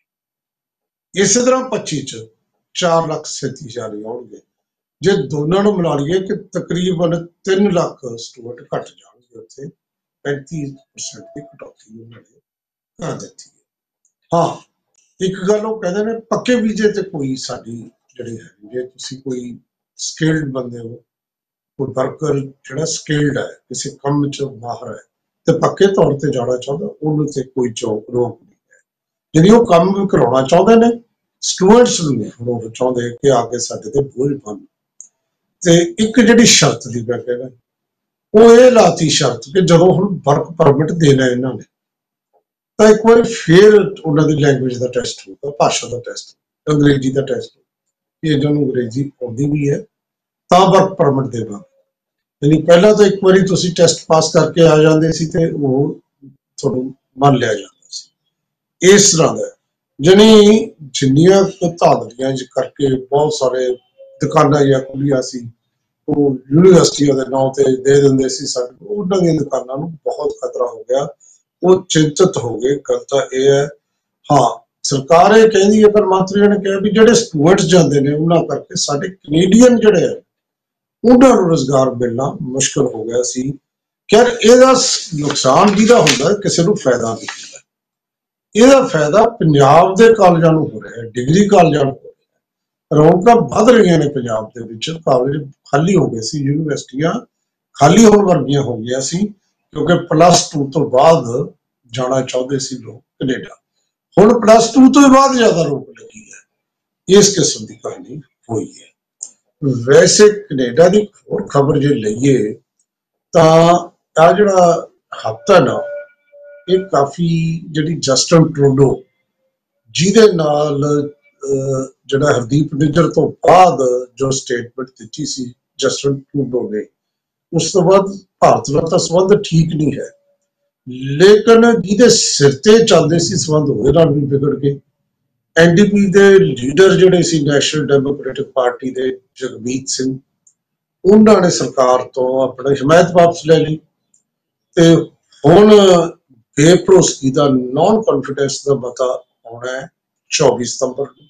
ਹਜ਼ਾਰ। ਇਸੇ ਤਰ੍ਹਾਂ ਪੱਚੀ ਚ ਚਾਰ ਲੱਖ ਸੈਂਤੀ ਹਜ਼ਾਰ ਹੀ ਆਉਣਗੇ। ਜੇ ਦੋਨਾਂ ਨੂੰ ਮਿਲਾ ਲਈਏ ਕਿ ਤਕਰੀਬਨ ਤਿੰਨ ਲੱਖ ਸਟੂਡੈਂਟ ਘੱਟ ਜਾਣਗੇ, ਉੱਥੇ ਪੈਂਤੀ ਪਰਸੈਂਟ ਦੀ ਕਟੌਤੀ ਉਹਨਾਂ ਨੇ ਕਰ ਦਿੱਤੀ ਹੈ। ਹਾਂ, ਇੱਕ ਗੱਲ ਉਹ ਕਹਿੰਦੇ ਨੇ, ਪੱਕੇ ਵੀਜ਼ੇ ਤੇ ਕੋਈ ਸਾਡੀ ਜਿਹੜੀ ਹੈ, ਜੇ ਤੁਸੀਂ ਕੋਈ ਸਕਿਲਡ ਬੰਦੇ ਹੋ, ਕੋਈ ਵਰਕਰ ਜਿਹੜਾ ਸਕਿਲਡ ਹੈ, ਕਿਸੇ ਕੰਮ 'ਚ ਮਾਹਰ ਹੈ ਤੇ ਪੱਕੇ ਤੌਰ ਤੇ ਜਾਣਾ ਚਾਹੁੰਦਾ, ਉਹਨੂੰ ਤੇ ਕੋਈ ਚੌਕ ਰੋਕ ਨਹੀਂ ਹੈ। ਜਿਹੜੀ ਉਹ ਕੰਮ ਵੀ ਕਰਾਉਣਾ ਚਾਹੁੰਦੇ ਨੇ, ਸਟੂਡੈਂਟਸ ਨੂੰ ਨਹੀਂ ਹੁਣ ਉਹ ਚਾਹੁੰਦੇ ਕਿ ਆ ਕੇ ਸਾਡੇ ਤੇ ਬੋਝ ਬਣ। ਤੇ ਇੱਕ ਜਿਹੜੀ ਸ਼ਰਤ ਦੀ ਮੈਂ ਕਹਿੰਦਾ, ਉਹ ਇਹ ਲਾਤੀ ਸ਼ਰਤ ਕਿ ਜਦੋਂ ਹੁਣ ਵਰਕ ਪਰਮਿਟ ਦੇਣਾ ਇਹਨਾਂ ਨੇ, ਤਾਂ ਇੱਕ ਵਾਰੀ ਫੇਰ ਉਹਨਾਂ ਦੀ ਲੈਂਗੁਏਜ ਦਾ ਟੈਸਟ ਹੋਊਗਾ, ਭਾਸ਼ਾ ਦਾ ਟੈਸਟ, ਅੰਗਰੇਜ਼ੀ ਦਾ ਟੈਸਟ, ਕਿ ਇਹਨਾਂ ਨੂੰ ਅੰਗਰੇਜ਼ੀ ਆਉਂਦੀ ਵੀ ਹੈ ਤਾਂ ਵਰਕ ਪਰਮਿਟ ਦੇਵਾਂਗੇ। ਯਾਨੀ ਪਹਿਲਾਂ ਤਾਂ ਇੱਕ ਵਾਰੀ ਤੁਸੀਂ ਟੈਸਟ ਪਾਸ ਕਰਕੇ ਆ ਜਾਂਦੇ ਸੀ ਤੇ ਉਹ ਤੁਹਾਨੂੰ ਮੰਨ ਲਿਆ ਜਾਂਦਾ ਸੀ। ਇਸ ਤਰ੍ਹਾਂ ਦਾ ਜਾਣੀ ਜਿੰਨੀਆਂ ਧਾਂਦਲੀਆਂ ਕਰਕੇ ਬਹੁਤ ਸਾਰੇ ਦੁਕਾਨਾਂ ਜਾਂ ਖੁੱਲੀਆਂ ਸੀ, ਉਹ ਯੂਨੀਵਰਸਿਟੀਆਂ ਦੇ ਨਾਂ ਤੇ ਦੇ ਦਿੰਦੇ ਸੀ ਸਾਨੂੰ, ਉਹਨਾਂ ਦੀਆਂ ਦੁਕਾਨਾਂ ਨੂੰ ਬਹੁਤ ਖਤਰਾ ਹੋ ਗਿਆ, ਉਹ ਚਿੰਤਤ ਹੋ ਗਏ। ਗੱਲ ਤਾਂ ਇਹ ਹੈ, ਹਾਂ ਸਰਕਾਰ ਇਹ ਕਹਿੰਦੀ ਹੈ, ਪਰ ਮੰਤਰੀਆਂ ਨੇ ਕਿਹਾ ਵੀ ਜਿਹੜੇ ਸਟੂਡੈਂਟਸ ਜਾਂਦੇ ਨੇ ਉਹਨਾਂ ਕਰਕੇ ਸਾਡੇ ਕੈਨੇਡੀਅਨ ਜਿਹੜੇ ਹੈ ਉਹਨਾਂ ਨੂੰ ਰੁਜ਼ਗਾਰ ਮਿਲਣਾ ਮੁਸ਼ਕਲ ਹੋ ਗਿਆ ਸੀ। ਖੈਰ ਇਹਦਾ ਨੁਕਸਾਨ ਜਿਹਦਾ ਹੁੰਦਾ, ਕਿਸੇ ਨੂੰ ਫਾਇਦਾ ਨਹੀਂ ਹੁੰਦਾ। ਇਹਦਾ ਫਾਇਦਾ ਪੰਜਾਬ ਦੇ ਕਾਲਜਾਂ ਨੂੰ ਹੋ ਰਿਹਾ, ਡਿਗਰੀ ਕਾਲਜਾਂ ਨੂੰ ਹੋ ਰਿਹਾ। ਰੌਣਕਾਂ ਵੱਧ ਰਹੀਆਂ ਨੇ ਪੰਜਾਬ ਦੇ ਵਿੱਚ, ਕਾਲਜ ਖਾਲੀ ਹੋ ਗਏ ਸੀ, ਯੂਨੀਵਰਸਿਟੀਆਂ ਖਾਲੀ ਹੋਣ ਵਰਗੀਆਂ ਹੋ ਗਈਆਂ ਸੀ, ਕਿਉਂਕਿ ਪਲੱਸ ਟੂ ਤੋਂ ਬਾਅਦ ਜਾਣਾ ਚਾਹੁੰਦੇ ਸੀ ਲੋਕ ਕੈਨੇਡਾ। ਹੁਣ ਪਲੱਸ ਟੂ ਤੋਂ ਬਾਅਦ ਜ਼ਿਆਦਾ ਰੋਕ ਲੱਗੀ ਹੈ। ਇਸ ਕਿਸਮ ਦੀ ਕਹਾਣੀ ਹੋਈ ਹੈ। ਵੈਸੇ ਕੈਨੇਡਾ ਦੀ ਹੋਰ ਖਬਰ ਜੇ ਲਈਏ ਤਾਂ ਆ ਜਿਹੜਾ ਹਫ਼ਤਾ ਨਾ, ਇਹ ਕਾਫੀ ਜਿਹੜੀ ਜਸਟਿਨ ਟਰੂਡੋ ਜਿਹਦੇ ਨਾਲ ਜਿਹੜਾ ਹਰਦੀਪ ਨਿੱਜਰ ਤੋਂ ਬਾਅਦ ਜੋ ਸਟੇਟਮੈਂਟ ਦਿੱਤੀ ਸੀ ਜਸਟਿਨ ਟਰੂਡੋ ਨੇ, ਉਸ ਤੋਂ ਬਾਅਦ ਭਾਰਤ ਨਾਲ ਤਾਂ ਸੰਬੰਧ ਠੀਕ ਨਹੀਂ ਹੈ, ਲੇਕਿਨ ਜਿਹਦੇ ਸਿਰ ਤੇ ਚੱਲਦੇ ਸੀ ਸੰਬੰਧ ਉਹਦੇ ਨਾਲ ਵੀ ਵਿਗੜ ਗਏ। ਐਨ ਡੀ ਪੀ ਦੇ ਲੀਡਰ ਜਿਹੜੇ ਸੀ, ਨੈਸ਼ਨਲ ਡੈਮੋਕ੍ਰੈਟਿਕ ਪਾਰਟੀ ਦੇ ਜਗਮੀਤ ਸਿੰਘ, ਉਹਨਾਂ ਨੇ ਸਰਕਾਰ ਤੋਂ ਆਪਣੀ ਹਮਾਇਤ ਵਾਪਸ ਲੈ ਲਈ ਤੇ ਹੁਣ ਬੇਭਰੋਸਗੀ ਦਾ, ਨੌਨ ਕੌਨਫੀਡੈਂਸ ਦਾ ਮਤਾ ਆਉਣਾ ਹੈ ਚੌਵੀ ਸਤੰਬਰ ਨੂੰ।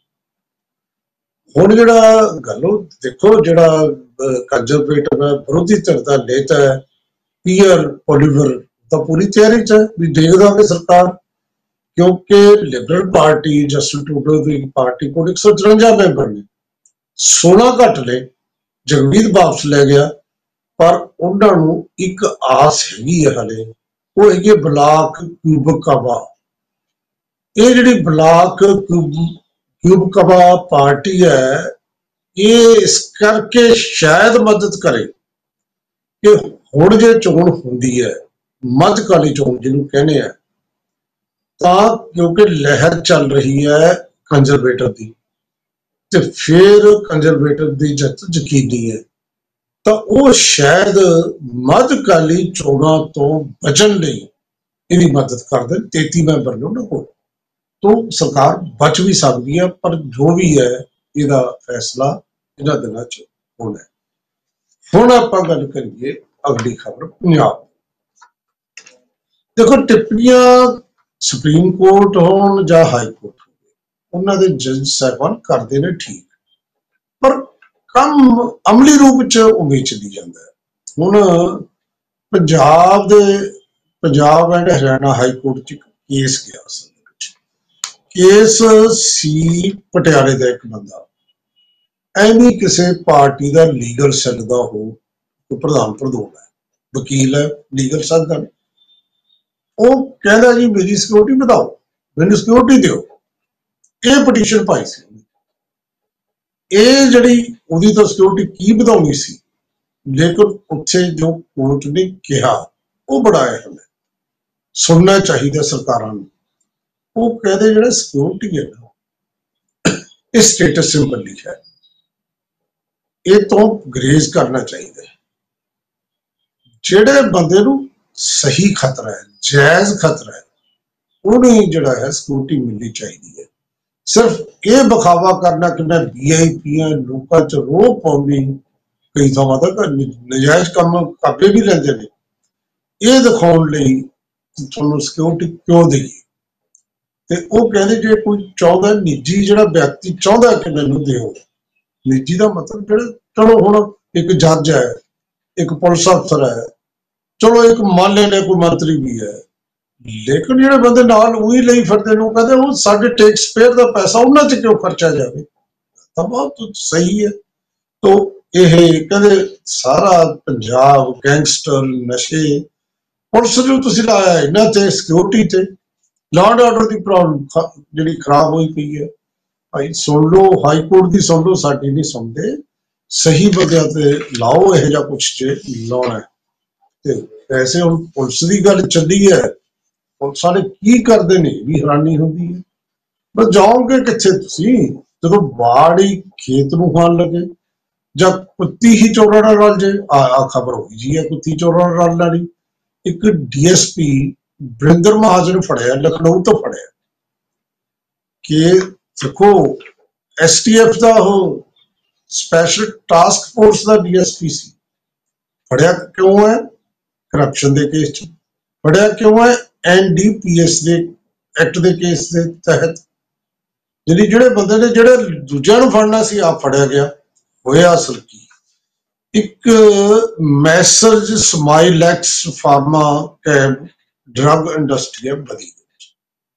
ਹੁਣ ਜਿਹੜਾ ਗੱਲ ਉਹ ਦੇਖੋ, ਜਿਹੜਾ ਕੰਜ਼ਰਵੇਟਿਵ ਹੈ, ਵਿਰੋਧੀ ਧਿਰ ਦਾ ਨੇਤਾ ਹੈ ਪੀਅਰ ਪੋਲੀਵਰ, ਤਾਂ ਪੂਰੀ ਤਿਆਰੀ 'ਚ ਹੈ ਵੀ ਦੇਖ ਦਾਂਗੇ ਸਰਕਾਰ, ਕਿਉਂਕਿ ਲਿਬਰਲ ਪਾਰਟੀ ਜਸਟਿਨ ਟਰੂਡੋ ਦੀ ਪਾਰਟੀ ਕੋਲ ਇੱਕ ਸੌ ਚੁਰੰਜਾ ਮੈਂਬਰ ਨੇ, ਸੋਲਾਂ ਘੱਟ ਨੇ, ਜਗਮੀਤ ਵਾਪਸ ਲੈ ਗਿਆ, ਪਰ ਉਹਨਾਂ ਨੂੰ ਇੱਕ ਆਸ ਹੈਗੀ ਹੈ ਹਾਲੇ, ਉਹ ਹੈਗੀ ਬਲਾਕ ਕਿਊਬਕਵਾ। ਇਹ ਜਿਹੜੀ ਬਲਾਕ ਕਿਊਬਕਵਾ ਪਾਰਟੀ ਹੈ, ਇਹ ਇਸ ਕਰਕੇ ਸ਼ਾਇਦ ਮਦਦ ਕਰੇ ਕਿ ਹੁਣ ਜੇ ਚੋਣ ਹੁੰਦੀ ਹੈ, ਮੱਧਕਾਲੀ ਚੋਣ ਜਿਹਨੂੰ ਕਹਿੰਦੇ ਆ, ਤਾਂ ਕਿਉਂਕਿ ਲਹਿਰ ਚੱਲ ਰਹੀ ਹੈ ਕੰਜ਼ਰਵੇਟਰ ਦੀ, ਤੇ ਫਿਰ ਕੰਜ਼ਰਵੇਟਰ ਦੀ ਜਿੱਤ ਯਕੀਨੀ ਹੈ, ਤਾਂ ਉਹ ਸ਼ਾਇਦ ਮੱਧਕਾਲੀ ਚੋਣਾਂ ਤੋਂ ਬਚਣ ਲਈ ਇਹਦੀ ਮਦਦ ਕਰ ਦੇਣ। ਤੇਤੀ ਮੈਂਬਰ ਨੇ ਉਹਨਾਂ ਕੋਲ, ਤੋਂ ਸਰਕਾਰ ਬਚ ਵੀ ਸਕਦੀ ਹੈ। ਪਰ ਜੋ ਵੀ ਹੈ ਇਹਦਾ ਫੈਸਲਾ ਇਹਨਾਂ ਦਿਨਾਂ 'ਚ ਹੋਣਾ ਹੈ। ਹੁਣ ਆਪਾਂ ਗੱਲ ਕਰੀਏ ਅਗਲੀ ਖਬਰ ਪੰਜਾਬ। ਦੇਖੋ, ਟਿੱਪਣੀਆਂ ਸੁਪਰੀਮ ਕੋਰਟ ਹੋਣ ਜਾਂ ਹਾਈ ਕੋਰਟ ਹੋਵੇ, ਉਹਨਾਂ ਦੇ ਜੱਜ ਸਾਹਿਬਾਨ ਕਰਦੇ ਨੇ ਠੀਕ, ਪਰ ਕੰਮ ਅਮਲੀ ਰੂਪ 'ਚ ਉਹ ਵੇਚਦੀ ਜਾਂਦਾ ਹੈ। ਹੁਣ ਪੰਜਾਬ ਦੇ Punjab and Haryana high court 'ਚ ਇੱਕ ਕੇਸ ਗਿਆ ਅਸਲ ਵਿੱਚ। ਕੇਸ ਸੀ ਪਟਿਆਲੇ ਦਾ ਇੱਕ ਬੰਦਾ, ਐਵੇਂ ਕਿਸੇ ਪਾਰਟੀ ਦਾ ਲੀਗਲ ਸੈੱਲ ਦਾ ਉਹ ਪ੍ਰਧਾਨ ਪ੍ਰਧਾਨ ਹੈ, ਵਕੀਲ ਹੈ, ਲੀਗਲ ਸੈੱਲ ਦਾ। ਉਹ ਕਹਿੰਦਾ ਜੀ ਮੇਰੀ ਸਿਕਿਉਰਿਟੀ ਵਧਾਓ, ਮੈਨੂੰ ਸਿਕਿਉਰਿਟੀ ਦਿਓ। ਇਹ ਪਟੀਸ਼ਨ ਪਾਈ ਸੀ। ਇਹ ਜਿਹੜੀ ਉਹਦੀ ਤਾਂ ਸਿਕਿਉਰਿਟੀ ਕੀ ਵਧਾਉਣੀ ਸੀ, ਲੇਕਿਨ ਉੱਥੇ ਜੋ ਕੋਰਟ ਨੇ ਕਿਹਾ ਉਹ ਬੜਾ ਅਹਿਮ ਹੈ, ਸੁਣਨਾ ਚਾਹੀਦਾ ਸਰਕਾਰਾਂ ਨੂੰ। ਉਹ ਕਹਿੰਦੇ ਜਿਹੜਾ ਸਿਕਿਉਰਿਟੀ ਹੈ ਨਾ, ਇਹ ਸਟੇਟਸ ਸਿੰਬਲ ਹੈ, ਇਹ ਤੋਂ ਗਰੇਜ਼ ਕਰਨਾ ਚਾਹੀਦਾ ਹੈ। ਜਿਹੜੇ ਬੰਦੇ ਨੂੰ ਸਹੀ ਖਤਰਾ ਹੈ, ਜਾਇਜ਼ ਖਤਰਾ ਹੈ, ਉਹਨੂੰ ਜਿਹੜਾ ਹੈ ਸਿਕਿਉਰਿਟੀ ਮਿਲਣੀ ਚਾਹੀਦੀ ਹੈ। ਸਿਰਫ ਇਹ ਵਿਖਾਵਾ ਕਰਨਾ ਕਿ ਮੈਂ ਵੀ ਆਈ ਪੀ ਹਾਂ, ਲੋਕਾਂ 'ਚ ਰੋਹ ਪਾਉਣੀ, ਕਈ ਥਾਵਾਂ ਤੱਕ ਨਜਾਇਜ਼ ਕੰਮ ਕਾਪੇ ਵੀ ਲੈਂਦੇ ਨੇ, ਇਹ ਦਿਖਾਉਣ ਲਈ ਤੁਹਾਨੂੰ ਸਿਕਿਉਰਿਟੀ ਕਿਉਂ ਦੇਈਏ। ਤੇ ਉਹ ਕਹਿੰਦੇ ਜੇ ਕੋਈ ਚਾਹੁੰਦਾ, ਨਿੱਜੀ ਜਿਹੜਾ ਵਿਅਕਤੀ ਚਾਹੁੰਦਾ ਕਿ ਮੈਨੂੰ ਦਿਓ, ਨਿੱਜੀ ਦਾ ਮਤਲਬ ਜਿਹੜਾ, ਚਲੋ ਹੁਣ ਇੱਕ ਜੱਜ ਹੈ, ਇੱਕ ਪੁਲਿਸ ਅਫਸਰ ਹੈ, ਚਲੋ ਇੱਕ ਮੰਨ ਲੈਣੇ ਕੋਈ ਮੰਤਰੀ ਵੀ ਹੈ, ਲੇਕਿਨ ਜਿਹੜੇ ਬੰਦੇ ਨਾਲ ਉਹੀ ਲਈ ਫਿਰਦੇ ਨੇ, ਉਹ ਕਹਿੰਦੇ ਉਹ ਸਾਡੇ ਟੈਕਸ ਪੇਅਰ ਦਾ ਪੈਸਾ ਉਹਨਾਂ 'ਚ ਕਿਉਂ ਖਰਚਿਆ ਜਾਵੇ, ਤਾਂ ਬਹੁਤ ਸਹੀ ਹੈ। ਤੋ ਇਹ ਕਹਿੰਦੇ ਸਾਰਾ ਪੰਜਾਬ ਗੈਂਗਸਟਰ, ਨਸ਼ੇ, ਪੁਲਿਸ ਨੂੰ ਤੁਸੀਂ ਲਾਇਆ ਇਹਨਾਂ ਤੇ, ਸਿਕਿਉਰਿਟੀ ਤੇ, ਲਾਅ ਐਂਡ ਆਰਡਰ ਦੀ ਪ੍ਰੋਬਲਮ ਜਿਹੜੀ ਖਰਾਬ ਹੋਈ ਪਈ ਹੈ। ਭਾਈ ਸੁਣ ਲਓ, ਹਾਈ ਕੋਰਟ ਦੀ ਸੁਣ ਲਓ, ਸਾਡੀ ਨਹੀਂ ਸੁਣਦੇ। ਸਹੀ ਬੰਦਿਆਂ ਤੇ ਲਾਓ ਇਹੋ ਜਿਹਾ ਕੁਛ ਜੇ ਲਾਉਣਾ। ਤੇ ਵੈਸੇ ਹੁਣ ਪੁਲਿਸ ਦੀ ਗੱਲ ਚੱਲੀ ਹੈ, ਪੁਲਿਸ ਵਾਲੇ ਕੀ ਕਰਦੇ ਨੇ ਵੀ ਹੈਰਾਨੀ ਹੁੰਦੀ ਹੈ। ਬਸ ਜਾਓਗੇ ਕਿੱਥੇ ਤੁਸੀਂ, ਜਦੋਂ ਬਾੜ ਹੀ ਖੇਤ ਨੂੰ ਖਾਣ ਲੱਗੇ, ਜਾਂ ਕੁੱਤੀ ਹੀ ਚੋਰਾਂ ਨਾਲ ਰਲ ਜੇ। ਆ ਖਬਰ ਹੋਈ ਜੀ ਹੈ ਕੁੱਤੀ ਚੋਰਾਂ ਨਾਲ ਰਲ ਲੈਣੀ। ਇੱਕ D S P Varinder Mahajan ਫੜਿਆ, ਲਖਨਊ ਤੋਂ ਫੜਿਆ, ਕਿ ਦੇਖੋ ਐਸ ਟੀ ਐਫ ਦਾ ਉਹ ਸਪੈਸ਼ਲ ਟਾਸਕ ਫੋਰਸ ਦਾ ਡੀ ਐਸ ਪੀ ਸੀ। ਫੜਿਆ ਕਿਉਂ ਹੈ? ਕਰਪਸ਼ਨ ਦੇ ਕੇਸ 'ਚ ਫੜਿਆ ਕਿਉਂ ਹੈ? ਐਨ ਡੀ ਪੀ ਐਸ ਦੇ ਐਕਟ ਦੇ ਕੇਸ ਦੇ ਤਹਿਤ। ਜਿਹੜੀ ਜਿਹੜੇ ਬੰਦੇ ਨੇ ਜਿਹੜੇ ਦੂਜਿਆਂ ਨੂੰ ਫੜਨਾ ਸੀ, ਆਪ ਫੜਿਆ ਗਿਆ। ਹੋਇਆ ਅਸਲ ਕੀ, ਇੱਕ ਮੈਸਰਜ ਸਮਾਈਲੈਕਸ ਫਾਰਮਾ ਕੈਬ ਡਰੱਗ ਇੰਡਸਟਰੀ ਹੈ ਬਦੀ ਦੇ ਵਿੱਚ,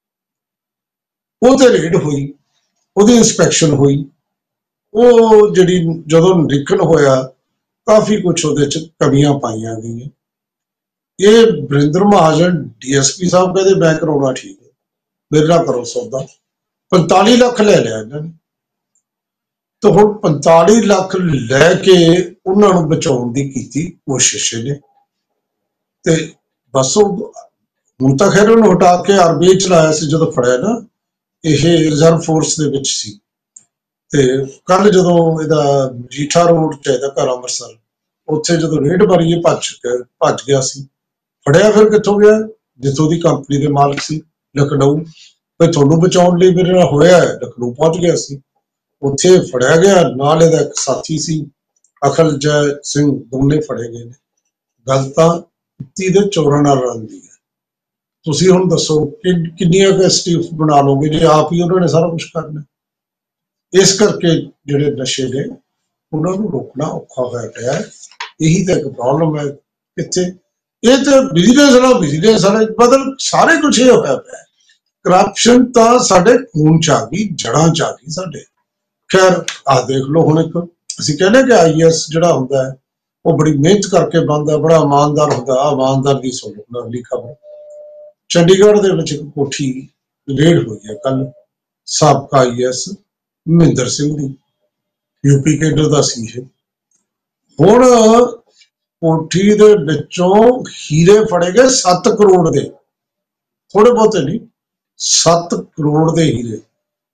ਉਹ ਤੇ ਰੇਡ ਹੋਈ, ਉਹਦੀ ਇੰਸਪੈਕਸ਼ਨ ਹੋਈ। ਉਹ ਜਿਹੜੀ ਜਦੋਂ ਨਿਰੀਖਣ ਹੋਇਆ, ਕਾਫੀ ਕੁਛ ਉਹਦੇ 'ਚ ਕਮੀਆਂ ਪਾਈਆਂ ਗਈਆਂ। ਇਹ Varinder Mahajan D S P ਸਾਹਿਬ ਕਹਿੰਦੇ ਮੈਂ ਕਰਾਉਣਾ ਠੀਕ ਹੈ, ਮੇਰੇ ਨਾਲ ਕਰੋ ਸੌਦਾ। ਪੰਤਾਲੀ ਲੱਖ ਲੈ ਲਿਆ ਇਹਨਾਂ ਨੇ। ਤਾਂ ਹੁਣ ਪੰਤਾਲੀ ਲੱਖ ਲੈ ਕੇ ਉਹਨਾਂ ਨੂੰ ਬਚਾਉਣ ਦੀ ਕੀਤੀ ਕੋਸ਼ਿਸ਼ ਨੇ, ਤੇ ਬਸ ਉਹ ਹੁਣ ਤਾਂ ਖੈਰ ਉਹਨੂੰ ਹਟਾ ਕੇ ਆਰ ਬੀ ਆਈ ਚਲਾਇਆ ਸੀ ਜਦੋਂ ਫੜਿਆ ਨਾ। ਇਹ ਰਿਜ਼ਰਵ ਫੋਰਸ ਦੇ ਵਿੱਚ ਸੀ। ਤੇ ਕੱਲ ਜਦੋਂ ਇਹਦਾ ਮਜੀਠਾ ਰੋਡ 'ਚ ਇਹਦਾ ਘਰ ਅੰਮ੍ਰਿਤਸਰ, ਉੱਥੇ ਜਦੋਂ ਰੇਡ ਮਾਰੀ ਇਹ ਭੱਜ ਭੱਜ ਗਿਆ ਸੀ। ਫੜਿਆ ਫਿਰ ਕਿੱਥੋਂ ਗਿਆ? ਜਿੱਥੋਂ ਦੀ ਕੰਪਨੀ ਦੇ ਮਾਲਕ ਸੀ, ਲਖਨਊ। ਫਿਰ ਤੁਹਾਨੂੰ ਬਚਾਉਣ ਲਈ ਮੇਰੇ ਨਾਲ ਹੋਇਆ, ਲਖਨਊ ਪਹੁੰਚ ਗਿਆ ਸੀ, ਉੱਥੇ ਫੜਿਆ ਗਿਆ। ਨਾਲ ਇਹਦਾ ਇੱਕ ਸਾਥੀ ਸੀ ਅਖਲਜੈ ਸਿੰਘ, ਦੋਨੇ ਫੜੇ ਗਏ ਨੇ। ਗੱਲ ਤਾਂ ਕੁੱਤੀ ਦੇ ਚੋਰਾਂ ਨਾਲ ਰਲਦੀ ਹੈ। ਤੁਸੀਂ ਹੁਣ ਦੱਸੋ ਕਿ ਕਿੰਨੀਆਂ ਕੁ ਸਟੀਫ ਬਣਾ ਲਓਗੇ ਜੇ ਆਪ ਹੀ ਉਹਨਾਂ ਨੇ ਸਾਰਾ ਕੁਛ ਕਰਨਾ। ਇਸ ਕਰਕੇ ਜਿਹੜੇ ਨਸ਼ੇ ਨੇ ਉਹਨਾਂ ਨੂੰ ਰੋਕਣਾ ਔਖਾ ਹੋਇਆ ਪਿਆ। ਇਹੀ ਤਾਂ ਇੱਕ ਪ੍ਰੋਬਲਮ ਹੈ। ਕਿੱਥੇ ਇਹ ਤਾਂ ਬਿਜ਼ਨਸ ਵਾਲਾ ਬਿਜ਼ਨਸ ਵਾਲਾ ਬਦਲ ਸਾਰੇ ਕੁਛ ਇਹ ਹੋਇਆ ਪਿਆ। ਕਰਪਸ਼ਨ ਤਾਂ ਸਾਡੇ ਖੂਨ 'ਚ ਆ ਗਈ, ਜੜ੍ਹਾਂ 'ਚ ਆ ਗਈ ਸਾਡੇ। ਖੈਰ ਆਹ ਦੇਖ ਲਓ, ਹੁਣ ਇੱਕ ਅਸੀਂ ਕਹਿੰਦੇ ਕਿ ਆਈ ਏ ਐਸ ਜਿਹੜਾ ਹੁੰਦਾ ਹੈ ਉਹ ਬੜੀ ਮਿਹਨਤ ਕਰਕੇ ਬਣਦਾ, ਬੜਾ ਇਮਾਨਦਾਰ ਹੁੰਦਾ। ਆ ਇਮਾਨਦਾਰ ਦੀ ਸੁਣ ਲਓ ਅਗਲੀ ਖਬਰ। ਚੰਡੀਗੜ੍ਹ ਦੇ ਵਿੱਚ ਇੱਕ ਕੋਠੀ ਰੇਡ ਹੋਈ ਹੈ ਕੱਲ, ਸਾਬਕਾ I A S Mahinder Singh ਦੀ, ਯੂਪੀ ਕੇਡਰ ਦਾ ਸੀ ਇਹ। ਹੁਣ ਕੋਠੀ ਦੇ ਵਿੱਚੋਂ ਹੀਰੇ ਫੜੇ ਗਏ ਸੱਤ ਕਰੋੜ ਦੇ, ਥੋੜੇ ਬਹੁਤੇ ਨਹੀਂ, ਸੱਤ ਕਰੋੜ ਦੇ ਹੀਰੇ।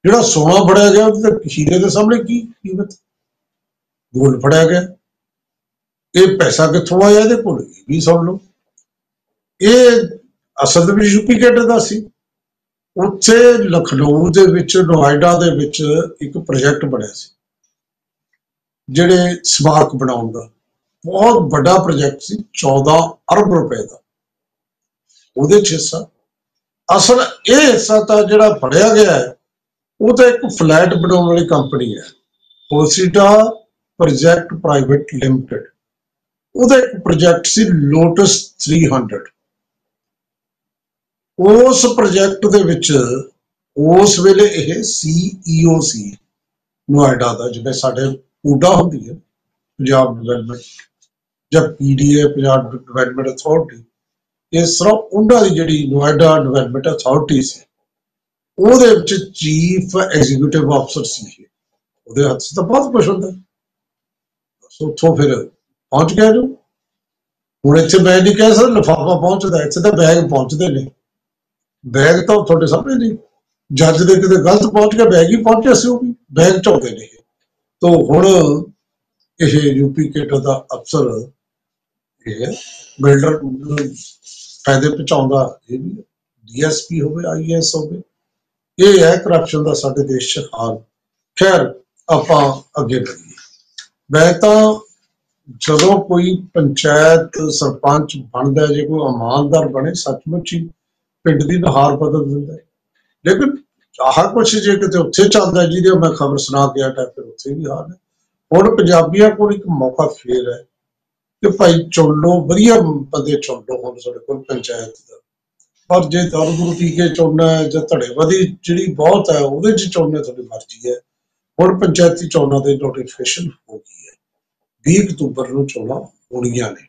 ਜਿਹੜਾ ਸੋਨਾ ਫੜਿਆ ਗਿਆ ਉਹਦੇ ਤੇ ਹੀਰੇ ਦੇ ਸਾਹਮਣੇ ਕੀ ਕੀਮਤ, ਗੋਲਡ ਫੜਿਆ ਗਿਆ। ਇਹ ਪੈਸਾ ਕਿੱਥੋਂ ਆਇਆ ਇਹਦੇ ਕੋਲ, ਇਹ ਵੀ ਸੁਣ ਲਓ। ਇਹ ਅਸਲ ਵਿੱਚ ਯੂਪੀ ਕੇਡਰ ਦਾ ਸੀ। ਉੱਥੇ ਲਖਨਊ ਦੇ ਵਿੱਚ, ਨੋਇਡਾ ਦੇ ਵਿੱਚ ਇੱਕ ਪ੍ਰੋਜੈਕਟ ਬਣਿਆ ਸੀ ਜਿਹੜੇ ਸਮਾਰਕ ਬਣਾਉਣ ਦਾ, ਬਹੁਤ ਵੱਡਾ ਪ੍ਰੋਜੈਕਟ ਸੀ, ਚੌਦਾਂ ਅਰਬ ਰੁਪਏ ਦਾ ਉਹਦੇ ਚ ਹਿੱਸਾ। ਅਸਲ ਇਹ ਹਿੱਸਾ ਤਾਂ ਜਿਹੜਾ ਫੜਿਆ ਗਿਆ ਹੈ ਉਹ ਤਾਂ ਇੱਕ ਫਲੈਟ ਬਣਾਉਣ ਵਾਲੀ ਕੰਪਨੀ ਹੈ, ਓਸੀਡਾ ਪ੍ਰੋਜੈਕਟ ਪ੍ਰਾਈਵੇਟ ਲਿਮਟਿਡ। ਉਹਦਾ ਇੱਕ ਪ੍ਰੋਜੈਕਟ ਸੀ ਲੋਟਸ ਥ੍ਰੀ ਹੰਡਰਡ। ਉਸ ਪ੍ਰੋਜੈਕਟ ਦੇ ਵਿੱਚ ਉਸ ਵੇਲੇ ਇਹ ਸੀਈਓ ਸੀ ਨੋਇਡਾ ਦਾ, ਜਿਵੇਂ ਸਾਡੇ ਪੂਡਾ ਹੁੰਦੀ ਹੈ ਪੰਜਾਬ ਡਿਵੈਲਪਮੈਂਟ ਜਾਂ ਪੀਡੀਏ ਪੰਜਾਬ ਡਿਵੈਲਪਮੈਂਟ ਅਥਾਰਟੀ, ਇਸ ਤਰ੍ਹਾਂ ਉਹਨਾਂ ਦੀ ਜਿਹੜੀ ਨੋਇਡਾ ਡਿਵੈਲਪਮੈਂਟ ਅਥਾਰਟੀ ਸੀ ਉਹਦੇ ਵਿੱਚ ਚੀਫ ਐਗਜ਼ੀਕਿਊਟਿਵ ਆਫਸਰ ਸੀ ਇਹ। ਉਹਦੇ ਹੱਥ 'ਚ ਤਾਂ ਬਹੁਤ ਕੁਛ ਹੁੰਦਾ। ਉੱਥੋਂ ਫਿਰ ਪਹੁੰਚ ਗਿਆ ਜੋ ਹੁਣ ਇੱਥੇ ਮੈਂ ਨਹੀਂ ਕਹਿ ਸਕਦਾ ਲਿਫਾਫਾ ਪਹੁੰਚਦਾ, ਇੱਥੇ ਤਾਂ ਬੈਗ ਪਹੁੰਚਦੇ ਨੇ। ਬੈਗ ਤਾਂ ਤੁਹਾਡੇ ਸਾਹਮਣੇ ਨਹੀਂ, ਜੱਜ ਦੇ ਕਿਤੇ ਗਲਤ ਪਹੁੰਚ ਗਿਆ, ਬੈਗ ਹੀ ਪਹੁੰਚਿਆ ਸੀ, ਉਹ ਵੀ ਬੈਗ ਝਾਉਂਦੇ ਨੇ। ਤੋ ਹੁਣ ਇਹ ਯੂਪੀ ਕੇਡਰ ਦਾ ਅਫਸਰ ਇਹ ਬਿਲਡਰ ਫਾਇਦੇ ਪਹੁੰਚਾਉਂਦਾ, ਇਹ ਵੀ ਡੀਐਸਪੀ ਹੋਵੇ, ਆਈਏਐਸ ਹੋਵੇ। ਇਹ ਹੈ ਕਰਪਸ਼ਨ ਦਾ ਸਾਡੇ ਦੇਸ਼ 'ਚ ਹਾਲ। ਖੈਰ ਆਪਾਂ ਅੱਗੇ ਵਧੀਏ। ਮੈਂ ਤਾਂ ਜਦੋਂ ਕੋਈ ਪੰਚਾਇਤ ਸਰਪੰਚ ਬਣਦਾ, ਜੇ ਕੋਈ ਇਮਾਨਦਾਰ ਬਣੇ, ਸੱਚਮੁੱਚ ਹੀ ਪਿੰਡ ਦੀ ਨੁਹਾਰ ਬਦਲ ਦਿੰਦਾ। ਲੇਕਿਨ ਆਹ ਕੁਛ ਜੇ ਕਿਤੇ ਉੱਥੇ ਚੱਲਦਾ ਜਿਹਦੇ ਮੈਂ ਖਬਰ ਸੁਣਾ ਕੇ ਹਟਾ, ਫਿਰ ਉੱਥੇ ਵੀ ਹਾਲ ਹੈ। ਹੁਣ ਪੰਜਾਬੀਆਂ ਕੋਲ ਇੱਕ ਮੌਕਾ ਫੇਰ ਹੈ ਕਿ ਭਾਈ ਚੁਣ ਲਓ, ਵਧੀਆ ਬੰਦੇ ਚੁਣ ਲਓ। ਹੁਣ ਸਾਡੇ ਕੋਲ ਪੰਚਾਇਤ ਦਾ, ਪਰ ਜੇ ਦਾਰੂ ਦੂਰੂ ਪੀ ਕੇ ਚੁਣਨਾ ਹੈ ਜਾਂ ਧੜੇਵਾਦੀ ਜਿਹੜੀ ਬਹੁਤ ਹੈ ਉਹਦੇ 'ਚ ਚੁਣਨਾ, ਤੁਹਾਡੀ ਮਰਜ਼ੀ ਹੈ। ਹੁਣ ਪੰਚਾਇਤੀ ਚੋਣਾਂ ਦੇ ਨੋਟੀਫਿਕੇਸ਼ਨ ਹੋ ਗਈ ਹੈ, ਵੀਹ ਅਕਤੂਬਰ ਨੂੰ ਚੋਣਾਂ ਹੋਣੀਆਂ ਨੇ।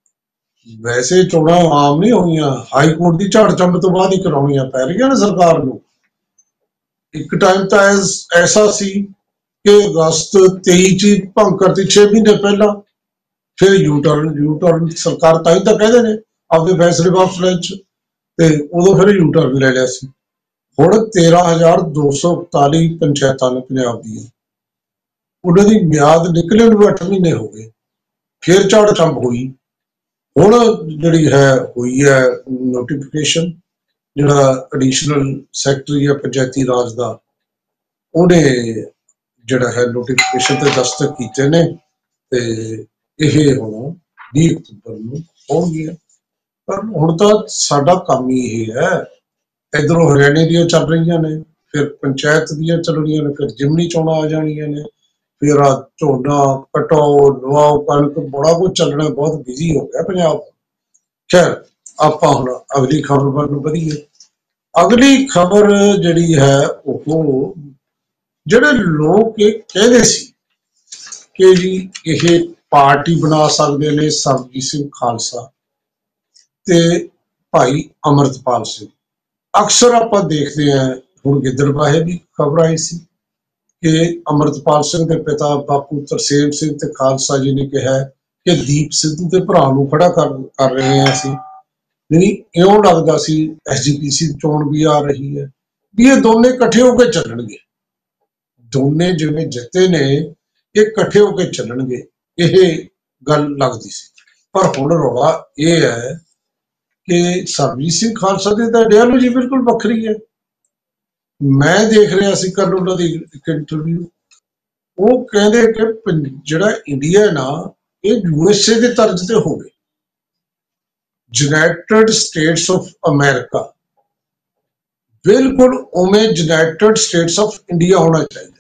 ਵੈਸੇ ਚੋਣਾਂ ਆਮ ਨਹੀਂ ਹੋਣੀਆਂ, ਹਾਈ ਕੋਰਟ ਦੀ ਝਾੜ ਚੰਬ ਤੋਂ ਬਾਅਦ ਹੀ ਕਰਾਉਣੀਆਂ ਪੈ ਰਹੀਆਂ ਨੇ ਸਰਕਾਰ ਨੂੰ। ਇੱਕ ਟਾਈਮ ਤਾਂ ਐਸਾ ਸੀ ਕਿ ਅਗਸਤ ਤੇਈ 'ਚ ਭੰਗ ਕਰਤੀ, ਛੇ ਮਹੀਨੇ ਪਹਿਲਾਂ। ਫਿਰ ਯੂ ਟਰਨ ਯੂ ਟਰਨ ਸਰਕਾਰ ਤਾਂ ਹੀ ਤਾਂ ਕਹਿੰਦੇ ਨੇ ਆਪਦੇ ਫੈਸਲੇ ਵਾਪਸ ਲੈਣ 'ਚ, ਤੇ ਉਦੋਂ ਫਿਰ ਯੂ ਟਰਨ ਲੈ ਲਿਆ ਸੀ। ਹੁਣ ਤੇਰਾਂ ਹਜ਼ਾਰ ਦੋ ਸੌ ਇਕਤਾਲੀ ਪੰਚਾਇਤਾਂ ਨੇ ਪੰਜਾਬ ਦੀਆਂ, ਉਹਨਾਂ ਦੀ ਮਿਆਦ ਨਿਕਲੇ ਨੂੰ ਅੱਠ ਮਹੀਨੇ ਹੋ ਗਏ, ਫਿਰ ਝਾੜ ਚੰਬ ਹੋਈ। ਹੁਣ ਜਿਹੜੀ ਹੈ ਹੋਈ ਹੈ ਨੋਟੀਫਿਕੇਸ਼ਨ, ਜਿਹੜਾ ਐਡੀਸ਼ਨਲ ਸੈਕਟਰੀ ਹੈ ਪੰਚਾਇਤੀ ਰਾਜ ਦਾ, ਉਹਨੇ ਜਿਹੜਾ ਹੈ ਨੋਟੀਫਿਕੇਸ਼ਨ ਤੇ ਦਸਤਖਤ ਕੀਤੇ ਨੇ, ਤੇ ਇਹ ਹੁਣ ਵੀਹ ਅਕਤੂਬਰ ਨੂੰ ਹੋਣਗੀਆਂ। ਪਰ ਹੁਣ ਤਾਂ ਸਾਡਾ ਕੰਮ ਹੀ ਇਹ ਹੈ, ਇੱਧਰੋਂ ਹਰਿਆਣੇ ਦੀਆਂ ਚੱਲ ਰਹੀਆਂ ਨੇ, ਫਿਰ ਪੰਚਾਇਤ ਦੀਆਂ ਚੱਲਣੀਆਂ ਨੇ, ਫਿਰ ਜਿਮਨੀ ਚੋਣਾਂ ਆ ਜਾਣੀਆਂ ਨੇ, ਫਿਰ ਆ ਝੋਨਾ ਕਟਾਓ, ਲਵਾਓ ਕਣਕ, ਬੜਾ ਕੁਝ ਚੱਲਣਾ, ਬਹੁਤ ਬਿਜ਼ੀ ਹੋ ਗਿਆ ਪੰਜਾਬ। ਖੈਰ ਆਪਾਂ ਹੁਣ ਅਗਲੀ ਖਬਰ ਵੱਲ ਨੂੰ ਵਧੀਏ। ਅਗਲੀ ਖਬਰ ਜਿਹੜੀ ਹੈ ਉਹ, ਜਿਹੜੇ ਲੋਕ ਇਹ ਕਹਿੰਦੇ ਸੀ ਕਿ ਜੀ ਇਹ ਪਾਰਟੀ ਬਣਾ ਸਕਦੇ ਨੇ ਸਰਬਜੀਤ ਸਿੰਘ ਖਾਲਸਾ ਤੇ ਭਾਈ ਅਮਰਤਪਾਲ ਸਿੰਘ। ਅਕਸਰ ਆਪਾਂ ਦੇਖਦੇ ਹਾਂ, ਹੁਣ ਗਿੱਦੜਬਾਹੇ ਵੀ ਖਬਰ ਆਈ ਸੀ ਕਿ ਅਮਰਤਪਾਲ ਸਿੰਘ ਦੇ ਪਿਤਾ ਬਾਪੂ ਤਰਸੇਮ ਸਿੰਘ ਤੇ ਖਾਲਸਾ ਜੀ ਨੇ ਕਿਹਾ ਕਿ ਦੀਪ ਸਿੱਧੂ ਦੇ ਭਰਾ ਨੂੰ ਖੜਾ ਕਰ ਕਰ ਰਹੇ ਹਾਂ ਅਸੀਂ। ਨਹੀਂ, ਇਉਂ ਲੱਗਦਾ ਸੀ ਐਸਜੀਪੀਸੀ ਦੀ ਚੋਣ ਵੀ ਆ ਰਹੀ ਹੈ, ਵੀ ਇਹ ਦੋਨੇ ਇਕੱਠੇ ਹੋ ਕੇ ਚੱਲਣਗੇ। ਦੋਨੇ ਜਿਵੇਂ ਜਿੱਤੇ ਨੇ, ਇਹ ਇਕੱਠੇ ਹੋ ਕੇ ਚੱਲਣਗੇ, ਇਹ ਗੱਲ ਲੱਗਦੀ ਸੀ। ਪਰ ਹੁਣ ਰੌਲਾ ਇਹ ਹੈ ਕਿ ਸਰਬਜੀਤ ਸਿੰਘ ਖਾਲਸਾ ਦੀ ਤਾਂ ਆਈਡੀਆਲੋਜੀ ਬਿਲਕੁਲ ਵੱਖਰੀ ਹੈ। ਮੈਂ ਦੇਖ ਰਿਹਾ ਸੀ ਕੱਲ ਉਹਨਾਂ ਦੀ ਇੱਕ ਇੰਟਰਵਿਊ, ਉਹ ਕਹਿੰਦੇ ਕਿ ਜਿਹੜਾ ਇੰਡੀਆ ਹੈ ਨਾ, ਇਹ ਯੂਐਸਏ ਦੇ ਤਰਜ਼ ਤੇ ਹੋਵੇ, ਯੂਨਾਈਟਿਡ ਸਟੇਟਸ ਆਫ ਅਮਰੀਕਾ, ਬਿਲਕੁਲ ਉਵੇਂ ਯੂਨਾਈਟਿਡ ਸਟੇਟਸ ਆਫ ਇੰਡੀਆ ਹੋਣਾ ਚਾਹੀਦਾ।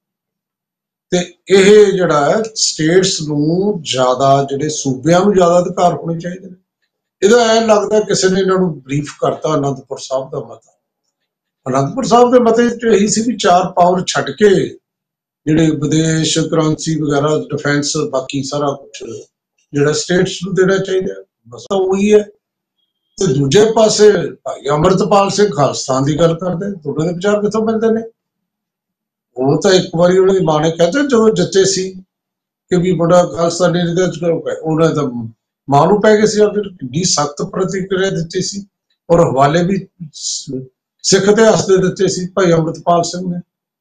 ਤੇ ਇਹ ਜਿਹੜਾ ਹੈ ਸਟੇਟਸ ਨੂੰ ਜ਼ਿਆਦਾ, ਜਿਹੜੇ ਸੂਬਿਆਂ ਨੂੰ ਜ਼ਿਆਦਾ ਅਧਿਕਾਰ ਹੋਣੇ ਚਾਹੀਦੇ ਨੇ। ਇਹਦਾ ਐ ਲੱਗਦਾ ਕਿਸੇ ਨੇ ਇਹਨਾਂ ਨੂੰ ਬਰੀਫ ਕਰਤਾ ਅਨੰਦਪੁਰ ਸਾਹਿਬ ਦਾ ਮਤਾ। ਅਨੰਦਪੁਰ ਸਾਹਿਬ ਦੇ ਮਤੇ 'ਚ ਇਹੀ ਸੀ ਵੀ ਚਾਰ ਪਾਵਰ ਛੱਡ ਕੇ ਜਿਹੜੇ ਵਿਦੇਸ਼, ਕਰੰਸੀ ਵਗੈਰਾ, ਡਿਫੈਂਸ, ਬਾਕੀ ਸਾਰਾ ਕੁਛ ਜਿਹੜਾ ਸਟੇਟਸ ਨੂੰ ਦੇਣਾ ਚਾਹੀਦਾ। ਬਸ ਉਹੀ ਹੈ। ਤੇ ਦੂਜੇ ਪਾਸੇ ਭਾਈ ਅਮਰਤਪਾਲ ਸਿੰਘ ਖਾਲਿਸਤਾਨ ਦੀ ਗੱਲ ਕਰਦੇ, ਦੋਨਾਂ ਦੇ ਵਿਚਾਰ ਕਿੱਥੋਂ ਮਿਲਦੇ ਨੇ? ਉਹ ਤਾਂ ਇੱਕ ਵਾਰੀ ਉਹਨਾਂ ਦੀ ਮਾਂ ਨੇ ਕਹਿੰਦੇ ਜਦੋਂ ਜਿੱਤੇ ਸੀ ਕਿ ਵੀ ਬੜਾ ਖਾਲਿਸਤਾਨੀ ਉਹਨਾਂ ਦਾ ਮਾਂ ਨੂੰ ਪੈ ਗਏ ਸੀ, ਕਿੰਨੀ ਸਖਤ ਪ੍ਰਤੀਕਿਰਿਆ ਦਿੱਤੀ ਸੀ, ਔਰ ਹਵਾਲੇ ਵੀ ਸਿੱਖ ਇਤਿਹਾਸ ਦੇ ਦਿੱਤੇ ਸੀ ਭਾਈ ਅਮਰਤਪਾਲ ਸਿੰਘ ਨੇ।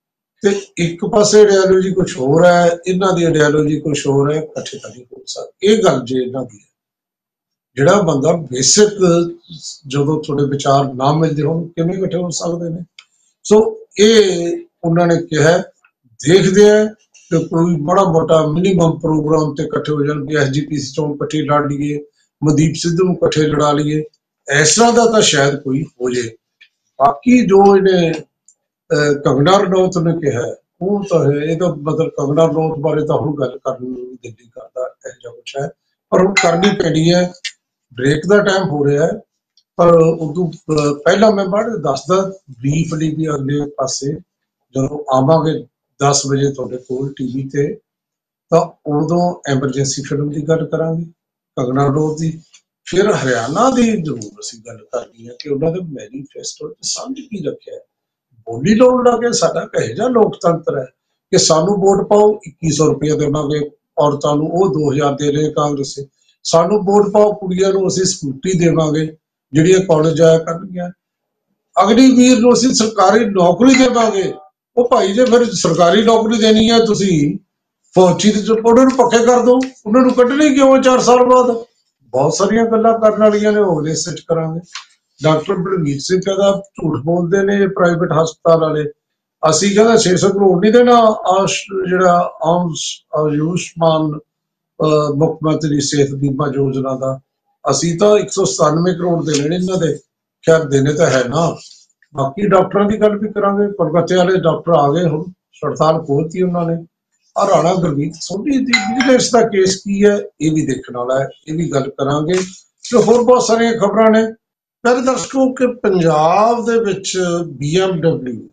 ਤੇ ਇੱਕ ਪਾਸੇ ਆਈਡੀਆਲੋਜੀ ਕੁਛ ਹੋਰ ਹੈ, ਇਹਨਾਂ ਦੀ ਆਈਡੀਆਲੋਜੀ ਕੁਛ ਹੋਰ ਹੈ, ਇਕੱਠੇ ਤਾਂ ਨਹੀਂ ਹੋ ਸਕਦਾ। ਇਹ ਗੱਲ ਜੇ ਇਹਨਾਂ ਦੀ ਹੈ, ਜਿਹੜਾ ਬੰਦਾ ਬੇਸਿਕ ਜਦੋਂ ਤੁਹਾਡੇ ਵਿਚਾਰ ਨਾ ਮਿਲਦੇ ਹੋਣ ਕਿਵੇਂ ਇਕੱਠੇ ਹੋ ਸਕਦੇ ਨੇ। ਸੋ ਇਹ ਉਹਨਾਂ ਨੇ ਕਿਹਾ ਦੇਖਦੇ ਆ ਕਿ ਕੋਈ ਬੜਾ ਮੋਟਾ ਮਿਨੀਮਮ ਪ੍ਰੋਗਰਾਮ ਤੇ ਇਕੱਠੇ ਹੋ ਜਾਣ ਵੀ ਐਸਜੀਪੀਸੀ ਚੋਂ ਇਕੱਠੇ ਲੜ ਲਈਏ, ਮਨਦੀਪ ਸਿੱਧੂ ਨੂੰ ਇਕੱਠੇ ਲੜਾ ਲਈਏ, ਇਸ ਤਰ੍ਹਾਂ ਦਾ ਤਾਂ ਸ਼ਾਇਦ ਕੋਈ ਹੋ ਜੇ। ਬਾਕੀ ਜੋ ਇਹਨੇ ਕੰਗਨਾ ਰਣੌਤ ਨੇ ਕਿਹਾ ਉਹ ਤਾਂ ਹੈ, ਇਹ ਤਾਂ ਮਤਲਬ ਕੰਗਨਾ ਰਣੌਤ ਬਾਰੇ ਤਾਂ ਹੁਣ ਗੱਲ ਕਰਨ ਨੂੰ ਵੀ ਦਿਲ ਨਹੀਂ ਕਰਦਾ, ਇਹੋ ਜਿਹਾ ਕੁਛ ਹੈ, ਪਰ ਹੁਣ ਕਰਨੀ ਪੈਣੀ ਹੈ। ਬ੍ਰੇਕ ਦਾ ਟਾਈਮ ਹੋ ਰਿਹਾ ਹੈ, ਪਰ ਉਦੋਂ ਪਹਿਲਾਂ ਮੈਂ ਬਾਅਦ ਦੱਸਦਾ ਬਰੀਫਲੀ ਵੀ ਅਗਲੇ ਪਾਸੇ ਜਦੋਂ ਆਵਾਂਗੇ ਦਸ ਵਜੇ ਤੁਹਾਡੇ ਕੋਲ ਟੀਵੀ ਤੇ, ਤਾਂ ਉਦੋਂ ਐਮਰਜੈਂਸੀ ਫਿਲਮ ਦੀ ਗੱਲ ਕਰਾਂਗੇ ਕੰਗਨਾ ਰਣੌਤ ਦੀ। ਫਿਰ ਹਰਿਆਣਾ ਦੀ ਜ਼ਰੂਰ ਅਸੀਂ ਗੱਲ ਕਰਨੀ ਹੈ ਕਿ ਉਹਨਾਂ ਦੇ ਮੈਨੀਫੈਸਟੋ ਚ ਸਮਝ ਕੀ ਰੱਖਿਆ। ਬੋਲੀ ਲਾਉਣ ਲੱਗੇ ਸਾਡਾ ਕਹੇ ਜਿਹਾ ਲੋਕਤੰਤਰ ਹੈ ਕਿ ਸਾਨੂੰ ਵੋਟ ਪਾਓ ਇੱਕੀ ਸੌ ਰੁਪਏ ਦੇਵਾਂਗੇ ਔਰਤਾਂ ਨੂੰ, ਉਹ ਦੋ ਹਜ਼ਾਰ ਦੇ ਰਹੇ ਕਾਂਗਰਸ, ਸਾਨੂੰ ਵੋਟ ਪਾਓ ਕੁੜੀਆਂ ਨੂੰ ਅਸੀਂ ਸਕੂਟੀ ਦੇਵਾਂਗੇ ਜਿਹੜੀਆਂ ਕਾਲਜ ਜਾਇਆ ਕਰਨਗੀਆਂ, ਅਗਨੀਵੀਰ ਨੂੰ ਅਸੀਂ ਸਰਕਾਰੀ ਨੌਕਰੀ ਦੇਵਾਂਗੇ। ਉਹ ਭਾਈ ਜੇ ਫਿਰ ਸਰਕਾਰੀ ਨੌਕਰੀ ਦੇਣੀ ਹੈ ਤੁਸੀਂ ਫੌਜੀ ਦੇ ਉਹਨਾਂ ਨੂੰ ਪੱਕੇ ਕਰ ਦਿਓ, ਉਹਨਾਂ ਨੂੰ ਕੱਢਣੀ ਕਿਉਂ ਚਾਰ ਸਾਲ ਬਾਅਦ। ਬਹੁਤ ਸਾਰੀਆਂ ਗੱਲਾਂ ਕਰਨ ਵਾਲੀਆਂ ਨੇ, ਉਹ ਅਗਲੇ ਸੱਚ ਕਰਾਂਗੇ। ਡਾਕਟਰ ਬਲਵੀਰ ਸਿੰਘ ਕਹਿੰਦਾ ਝੂਠ ਬੋਲਦੇ ਨੇ ਪ੍ਰਾਈਵੇਟ ਹਸਪਤਾਲ ਵਾਲੇ, ਅਸੀਂ ਕਹਿੰਦਾ ਛੇ ਸੌ ਕਰੋੜ ਨਹੀਂ ਦੇਣਾ ਆਸ਼ ਜਿਹੜਾ ਆਮ ਆਯੁਸ਼ਮਾਨ ਮੁੱਖ ਮੰਤਰੀ ਸਿਹਤ ਬੀਮਾ ਯੋਜਨਾ ਦਾ, ਅਸੀਂ ਤਾਂ ਇੱਕ ਸੌ ਸਤਾਨਵੇਂ ਕਰੋੜ ਦੇਣੇ ਨੇ ਇਹਨਾਂ ਦੇ, ਖੈਰ ਦੇਣੇ ਤਾਂ ਹੈ ਨਾ। ਬਾਕੀ ਡਾਕਟਰਾਂ ਦੀ ਗੱਲ ਵੀ ਕਰਾਂਗੇ, ਕਲਕੱਤੇ ਵਾਲੇ ਡਾਕਟਰ ਆ ਗਏ ਹੁਣ, ਹੜਤਾਲ ਖੋਲਤੀ ਉਹਨਾਂ ਨੇ। ਆ ਰਾਣਾ ਗੁਰਮੀਤ ਸੋਢੀ ਦੀ ਵਿਜੀਲੈਂਸ ਦਾ ਕੇਸ ਕੀ ਹੈ ਇਹ ਵੀ ਦੇਖਣ ਵਾਲਾ ਹੈ, ਇਹ ਵੀ ਗੱਲ ਕਰਾਂਗੇ। ਤੇ ਹੋਰ ਬਹੁਤ ਸਾਰੀਆਂ ਖਬਰਾਂ ਨੇ। ਮੇਰੇ ਦਰਸ਼ਕੋ ਕਿ ਪੰਜਾਬ ਦੇ ਵਿੱਚ ਬੀ ਐਮ ਡਬਲਿਊ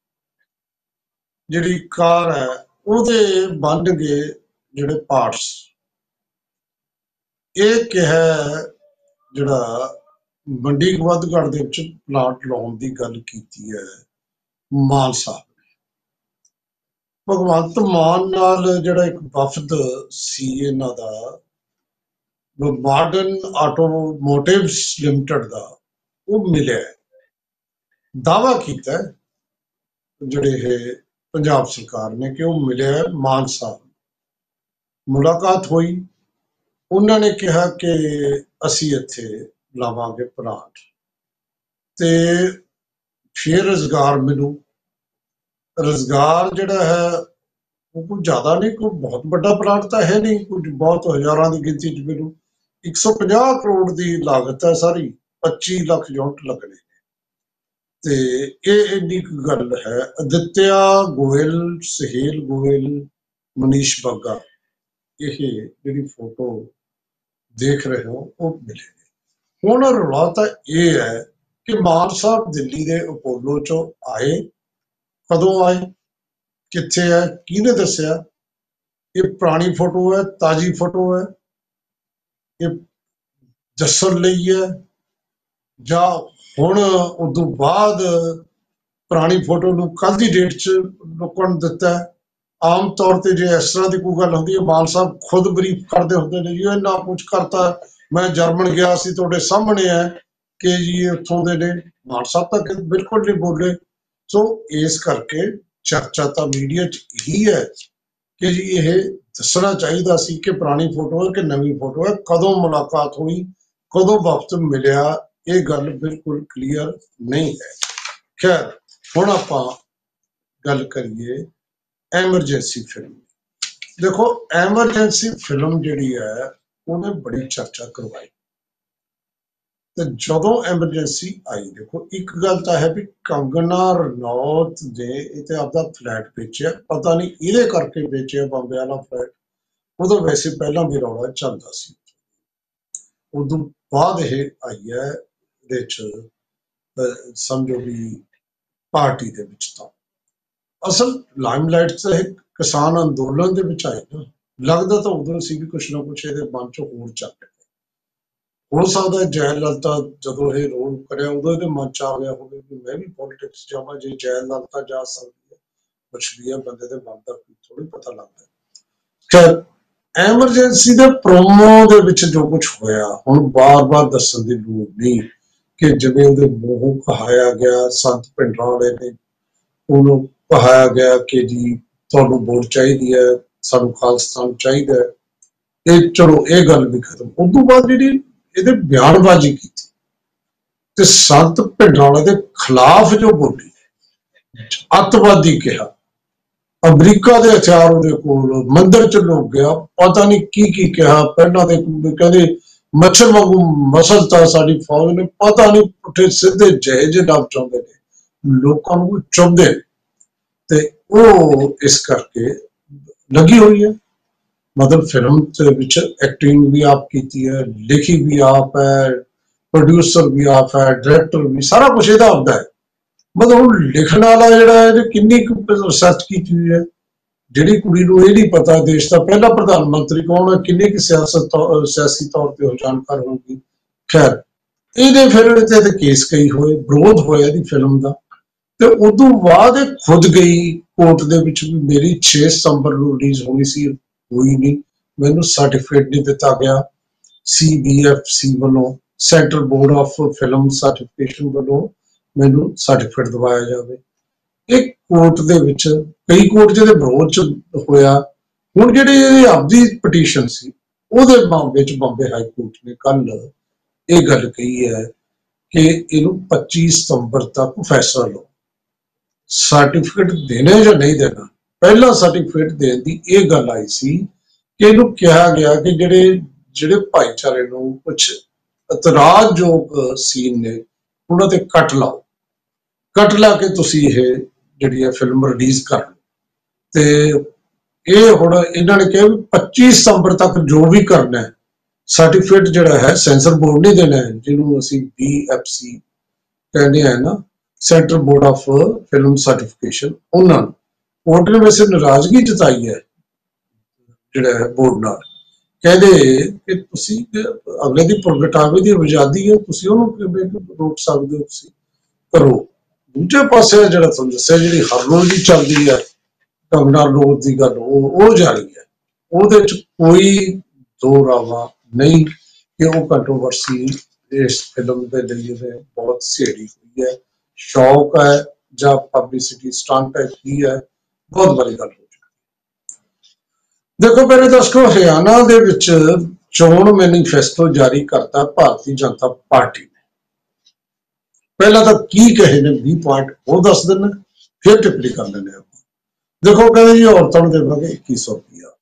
ਜਿਹੜੀ ਕਾਰ ਹੈ ਉਹਦੇ ਬਣ ਗਏ ਜਿਹੜੇ ਪਾਰਟਸ, ਇਹ ਕਿਹਾ ਜਿਹੜਾ ਮੰਡੀ ਗੋਬਿੰਦਗੜ੍ਹ ਦੇ ਵਿੱਚ ਪਲਾਂਟ ਲਾਉਣ ਦੀ ਗੱਲ ਕੀਤੀ ਹੈ ਮਾਨ ਸਾਹਿਬ ਨੇ। ਭਗਵੰਤ ਮਾਨ ਨਾਲ ਜਿਹੜਾ ਇੱਕ ਵਫਦ ਸੀ ਇਹਨਾਂ ਦਾ ਮਾਡਰਨ ਆਟੋਮੋਟਿਵਸ ਲਿਮਟਿਡ ਦਾ, ਉਹ ਮਿਲਿਆ, ਦਾਅਵਾ ਕੀਤਾ ਜਿਹੜੇ ਇਹ ਪੰਜਾਬ ਸਰਕਾਰ ਨੇ ਕਿ ਉਹ ਮਿਲਿਆ ਮਾਨ ਸਾਹਿਬ। ਮੁਲਾਕਾਤ ਹੋਈ, ਉਹਨਾਂ ਨੇ ਕਿਹਾ ਕਿ ਅਸੀਂ ਇੱਥੇ ਲਾਵਾਂਗੇ ਪਲਾਂਟ ਤੇ ਫਿਰ ਰੁਜ਼ਗਾਰ ਮਿਲੂ। ਰੁਜ਼ਗਾਰ ਜਿਹੜਾ ਹੈ ਉਹ ਕੋਈ ਜ਼ਿਆਦਾ ਨਹੀਂ, ਕੋਈ ਬਹੁਤ ਵੱਡਾ ਪਲਾਂਟ ਤਾਂ ਹੈ ਨਹੀਂ, ਕੁਝ ਬਹੁਤ ਹਜ਼ਾਰਾਂ ਦੀ ਗਿਣਤੀ 'ਚ ਮਿਲੂ। ਇੱਕ ਸੌ ਪੰਜਾਹ ਕਰੋੜ ਦੀ ਲਾਗਤ ਹੈ ਸਾਰੀ, ਪੱਚੀ ਲੱਖ ਯੂਨਿਟ ਲੱਗਣੇ ਨੇ। ਤੇ ਇਹ ਇੰਨੀ ਕੁ ਗੱਲ ਹੈ। ਅਦਿੱਤਿਆ ਗੋਇਲ, ਸੁਹੇਲ ਗੋਇਲ, ਮਨੀਸ਼ ਬੱਗਾ, ਇਹ ਜਿਹੜੀ ਫੋਟੋ ਦੇਖ ਰਹੇ ਹੋ ਉਹ ਮਿਲੇ ਨੇ। ਹੁਣ ਰੌਲਾ ਤਾਂ ਇਹ ਹੈ ਕਿ ਮਾਨ ਸਾਹਿਬ ਦਿੱਲੀ ਦੇ ਅਪੋਲੋ ਚੋਂ ਆਏ, ਕਦੋਂ ਆਏ, ਕਿੱਥੇ ਹੈ, ਕਿਹਨੇ ਦੱਸਿਆ, ਇਹ ਪੁਰਾਣੀ ਫੋਟੋ ਹੈ, ਤਾਜ਼ੀ ਫੋਟੋ ਹੈ, ਇਹ ਦੱਸਣ ਲਈ ਹੈ ਜਾਂ ਹੁਣ ਉਦੋਂ ਬਾਅਦ ਪੁਰਾਣੀ ਫੋਟੋ ਨੂੰ ਕੱਲ੍ਹ ਦੀ ਡੇਟ 'ਚ ਲੋਕਾਂ ਨੂੰ ਦਿੱਤਾ ਹੈ। ਆਮ ਤੌਰ ਤੇ ਜੇ ਇਸ ਤਰ੍ਹਾਂ ਦੀ ਕੋਈ ਗੱਲ ਹੁੰਦੀ ਹੈ ਮਾਨ ਸਾਹਿਬ ਖੁਦ ਬਰੀਫ ਕਰਦੇ ਹੁੰਦੇ ਨੇ, ਜੀ ਇਹ ਨਾ ਕੁਝ ਕਰਤਾ, ਮੈਂ ਜਰਮਨ ਗਿਆ ਸੀ ਤੁਹਾਡੇ ਸਾਹਮਣੇ ਹੈ ਕਿ ਜੀ ਉੱਥੋਂ ਦੇ ਨੇ। ਮਾਨ ਸਾਹਿਬ ਤਾਂ ਬਿਲਕੁਲ ਨਹੀਂ ਬੋਲੇ। ਸੋ ਇਸ ਕਰਕੇ ਚਰਚਾ ਤਾਂ ਮੀਡੀਆ 'ਚ ਇਹੀ ਹੈ ਕਿ ਜੀ ਇਹ ਦੱਸਣਾ ਚਾਹੀਦਾ ਸੀ ਕਿ ਪੁਰਾਣੀ ਫੋਟੋ ਹੈ ਕਿ ਨਵੀਂ ਫੋਟੋ ਹੈ, ਕਦੋਂ ਮੁਲਾਕਾਤ ਹੋਈ, ਕਦੋਂ ਵਕਤ ਮਿਲਿਆ, ਇਹ ਗੱਲ ਬਿਲਕੁਲ ਕਲੀਅਰ ਨਹੀਂ ਹੈ। ਖੈਰ ਹੁਣ ਆਪਾਂ ਗੱਲ ਕਰੀਏ ਐਮਰਜੈਂਸੀ ਫਿਲਮ। ਦੇਖੋ ਐਮਰਜੈਂਸੀ ਫਿਲਮ ਜਿਹੜੀ ਹੈ ਉਹਨੇ ਬੜੀ ਚਰਚਾ ਕਰਵਾਈ, ਤੇ ਜਦੋਂ ਐਮਰਜੈਂਸੀ ਆਈ, ਦੇਖੋ ਇੱਕ ਗੱਲ ਤਾਂ ਹੈ ਵੀ ਕੰਗਨਾ ਰਣੌਤ ਨੇ ਇਹ ਤੇ ਆਪਦਾ ਫਲੈਟ ਵੇਚਿਆ, ਪਤਾ ਨਹੀਂ ਇਹਦੇ ਕਰਕੇ ਵੇਚਿਆ ਬੰਬੇ ਵਾਲਾ ਫਲੈਟ, ਉਦੋਂ ਵੈਸੇ ਪਹਿਲਾਂ ਵੀ ਰੌਲਾ ਚੱਲਦਾ ਸੀ। ਉਦੋਂ ਬਾਅਦ ਇਹ ਆਈ ਹੈ ਇਹਦੇ 'ਚ ਸਮਝੋ ਵੀ ਪਾਰਟੀ ਦੇ ਵਿੱਚ। ਤਾਂ ਅਸਲ ਲਾਈਮਲਾਈਟ ਤਾਂ ਇਹ ਕਿਸਾਨ ਅੰਦੋਲਨ ਦੇ ਵਿੱਚ ਆਏ ਨਾ, ਲੱਗਦਾ ਤਾਂ ਉਦੋਂ ਸੀ ਵੀ ਕੁਛ ਨਾ ਕੁਛ ਇਹਦੇ ਮਨ 'ਚ ਹੋਰ ਚੱਲ ਰਿਹਾ। ਹੋ ਸਕਦਾ ਜੈ ਲਲਿਤਾ ਜਦੋਂ ਇਹ ਰੋਲ ਕਰਿਆ ਉਦੋਂ ਇਹਦੇ ਮਨ 'ਚ ਆ ਗਿਆ ਹੋਵੇ ਵੀ ਮੈਂ ਵੀ ਪੋਲੀਟਿਕਸ ਜਾਵਾਂ, ਜੇ ਜੈ ਲਲਿਤਾ ਜਾ ਸਕਦੀ ਹੈ, ਕੁਛ ਵੀ ਹੈ, ਬੰਦੇ ਦੇ ਮਨ ਦਾ ਥੋੜ੍ਹੀ ਪਤਾ ਲੱਗਦਾ। ਖੈਰ ਐਮਰਜੈਂਸੀ ਦੇ ਪ੍ਰੋਮੋ ਦੇ ਵਿੱਚ ਜੋ ਕੁਛ ਹੋਇਆ ਹੁਣ ਬਾਰ-ਬਾਰ ਦੱਸਣ ਦੀ ਲੋੜ ਨਹੀਂ ਕਿ ਜਿਵੇਂ ਉਹਦੇ ਮੂੰਹੋਂ ਕਹਾਇਆ ਗਿਆ, ਸੰਤ ਭਿੰਡਰਾਂ ਵਾਲੇ ਨੇ ਉਹਨੂੰ कहाया गया कि जी तुहानू वोट चाहिए है, सानू खालिस्तान चाहिए है, ये चलो ये गल भी खत्म। उस तो बाद जी ये बयानबाजी की ते संत भिंडरांवाले के खिलाफ जो बोली, अतवादी कहा, अमरीका के हथियार उहदे कोल, मंदिर च लोग गया, पता नहीं की की कहा, पहला ते कहंदे मच्छर वांगू मसलता साडी फौज ने, पता नहीं पुठे सीधे जहे जे डब चाहुंदे ने, लोकां नूं चुभदे ने ते वो इस करके लगी हुई है। मतलब फिल्म के विच एक्टिंग भी आप की है, लिखी भी आप है, प्रोड्यूसर भी आप है, डायरेक्टर भी, सारा कुछ इहदा हुंदा है। मतलब हुण लिखण वाला जिहड़ा है किन्नी रिसर्च की हुई है, जिहड़ी कुड़ी नूं इह नहीं पता देश का पहला प्रधानमंत्री कौन है, किन्नी की सियासत सियासी तौर पर वो जानकार होगी। खैर इहदे फिर इहदे ते केस कई होए, विरोध होया इहदी फिल्म का, ਤੇ ਉਦੋਂ ਬਾਅਦ ਖੁਦ ਗਈ ਕੋਰਟ ਦੇ ਵਿੱਚ ਵੀ ਮੇਰੀ छे ਸਤੰਬਰ ਨੂੰ ਰਿਲੀਜ਼ ਹੋਣੀ ਸੀ, ਹੋਈ ਨਹੀਂ, ਮੈਨੂੰ ਸਰਟੀਫਿਕੇਟ ਨਹੀਂ ਦਿੱਤਾ ਗਿਆ ਸੀ ਬੀ ਐਫ ਸੀ ਵੱਲੋਂ, central board of film certification ਵੱਲੋਂ ਮੈਨੂੰ ਸਰਟੀਫਿਕੇਟ ਦਿਵਾਇਆ ਜਾਵੇ। ਇਹ ਕੋਰਟ ਦੇ ਵਿੱਚ ਕਈ ਕੋਰਟ ਜਿਹਦੇ ਵਿਰੋਧ ਚ ਹੋਇਆ। ਹੁਣ ਜਿਹੜੀ ਇਹਦੀ ਆਪਦੀ ਪਟੀਸ਼ਨ ਸੀ ਉਹਦੇ ਮਾਮਲੇ ਚ ਬੰਬੇ ਹਾਈ ਕੋਰਟ ਨੇ ਕੱਲ ਇਹ ਗੱਲ ਕਹੀ ਹੈ ਕਿ ਇਹਨੂੰ पच्चीस ਸਤੰਬਰ ਤੱਕ ਫੈਸਲਾ ਲਓ, सर्टिफिकेट देने या नहीं देना। पहला सर्टिफिकेट देने की यह गल आई सी कि इहनूं कहा गया कि जिहड़े जिहड़े भाईचारे नूं कुछ इतराजयोग सीन ने उन्हां ते कट लाओ, कट ला के तुसीं इह जिहड़ी है फिल्म रिलीज़ कर लो। ते इह हुण इन्हां ने कहा पच्चीस सतंबर तक जो भी करना है, सर्टिफिकेट जिहड़ा है सेंसर बोर्ड नहीं देना है, जिन्होंने असीं बी एफ सी कहने हैं ना, central board of film certification, उन्होंने कोर्ट ने वैसे नाराजगी जताई है जिहड़ा है बोर्ड नाल, कहते कि तुसी अगले दी प्रगटावे दी आज़ादी है, तुसी उहनूं किवें रोक सकदे हो, तुसी करो। दूजे पासे जिहड़ा तुहानूं दस्सिआ जिहड़ी हर रोज़ दी चलदी है कंगना रनौत दी गल, वो जारी है, ਉਹਦੇ ਚ कोई दो रावा नहीं कि वो कंट्रोवर्सी इस फिल्म के लिए बहुत छेड़ी हुई है, शौक है या पब्लिसिटी स्टंट है, की है, बहुत बड़ी गल हो चुकी। देखो मेरे दर्शकों, हरियाणा दे विच चोण मैनीफेस्टो जारी करता भारतीय जनता पार्टी ने। पहला तो की कहे ने बीस पॉइंट वो दस देना, फिर टिप्पणी कर लेने। देखो कहते जी औरतों को देवांगे इक्कीस सौ रुपया,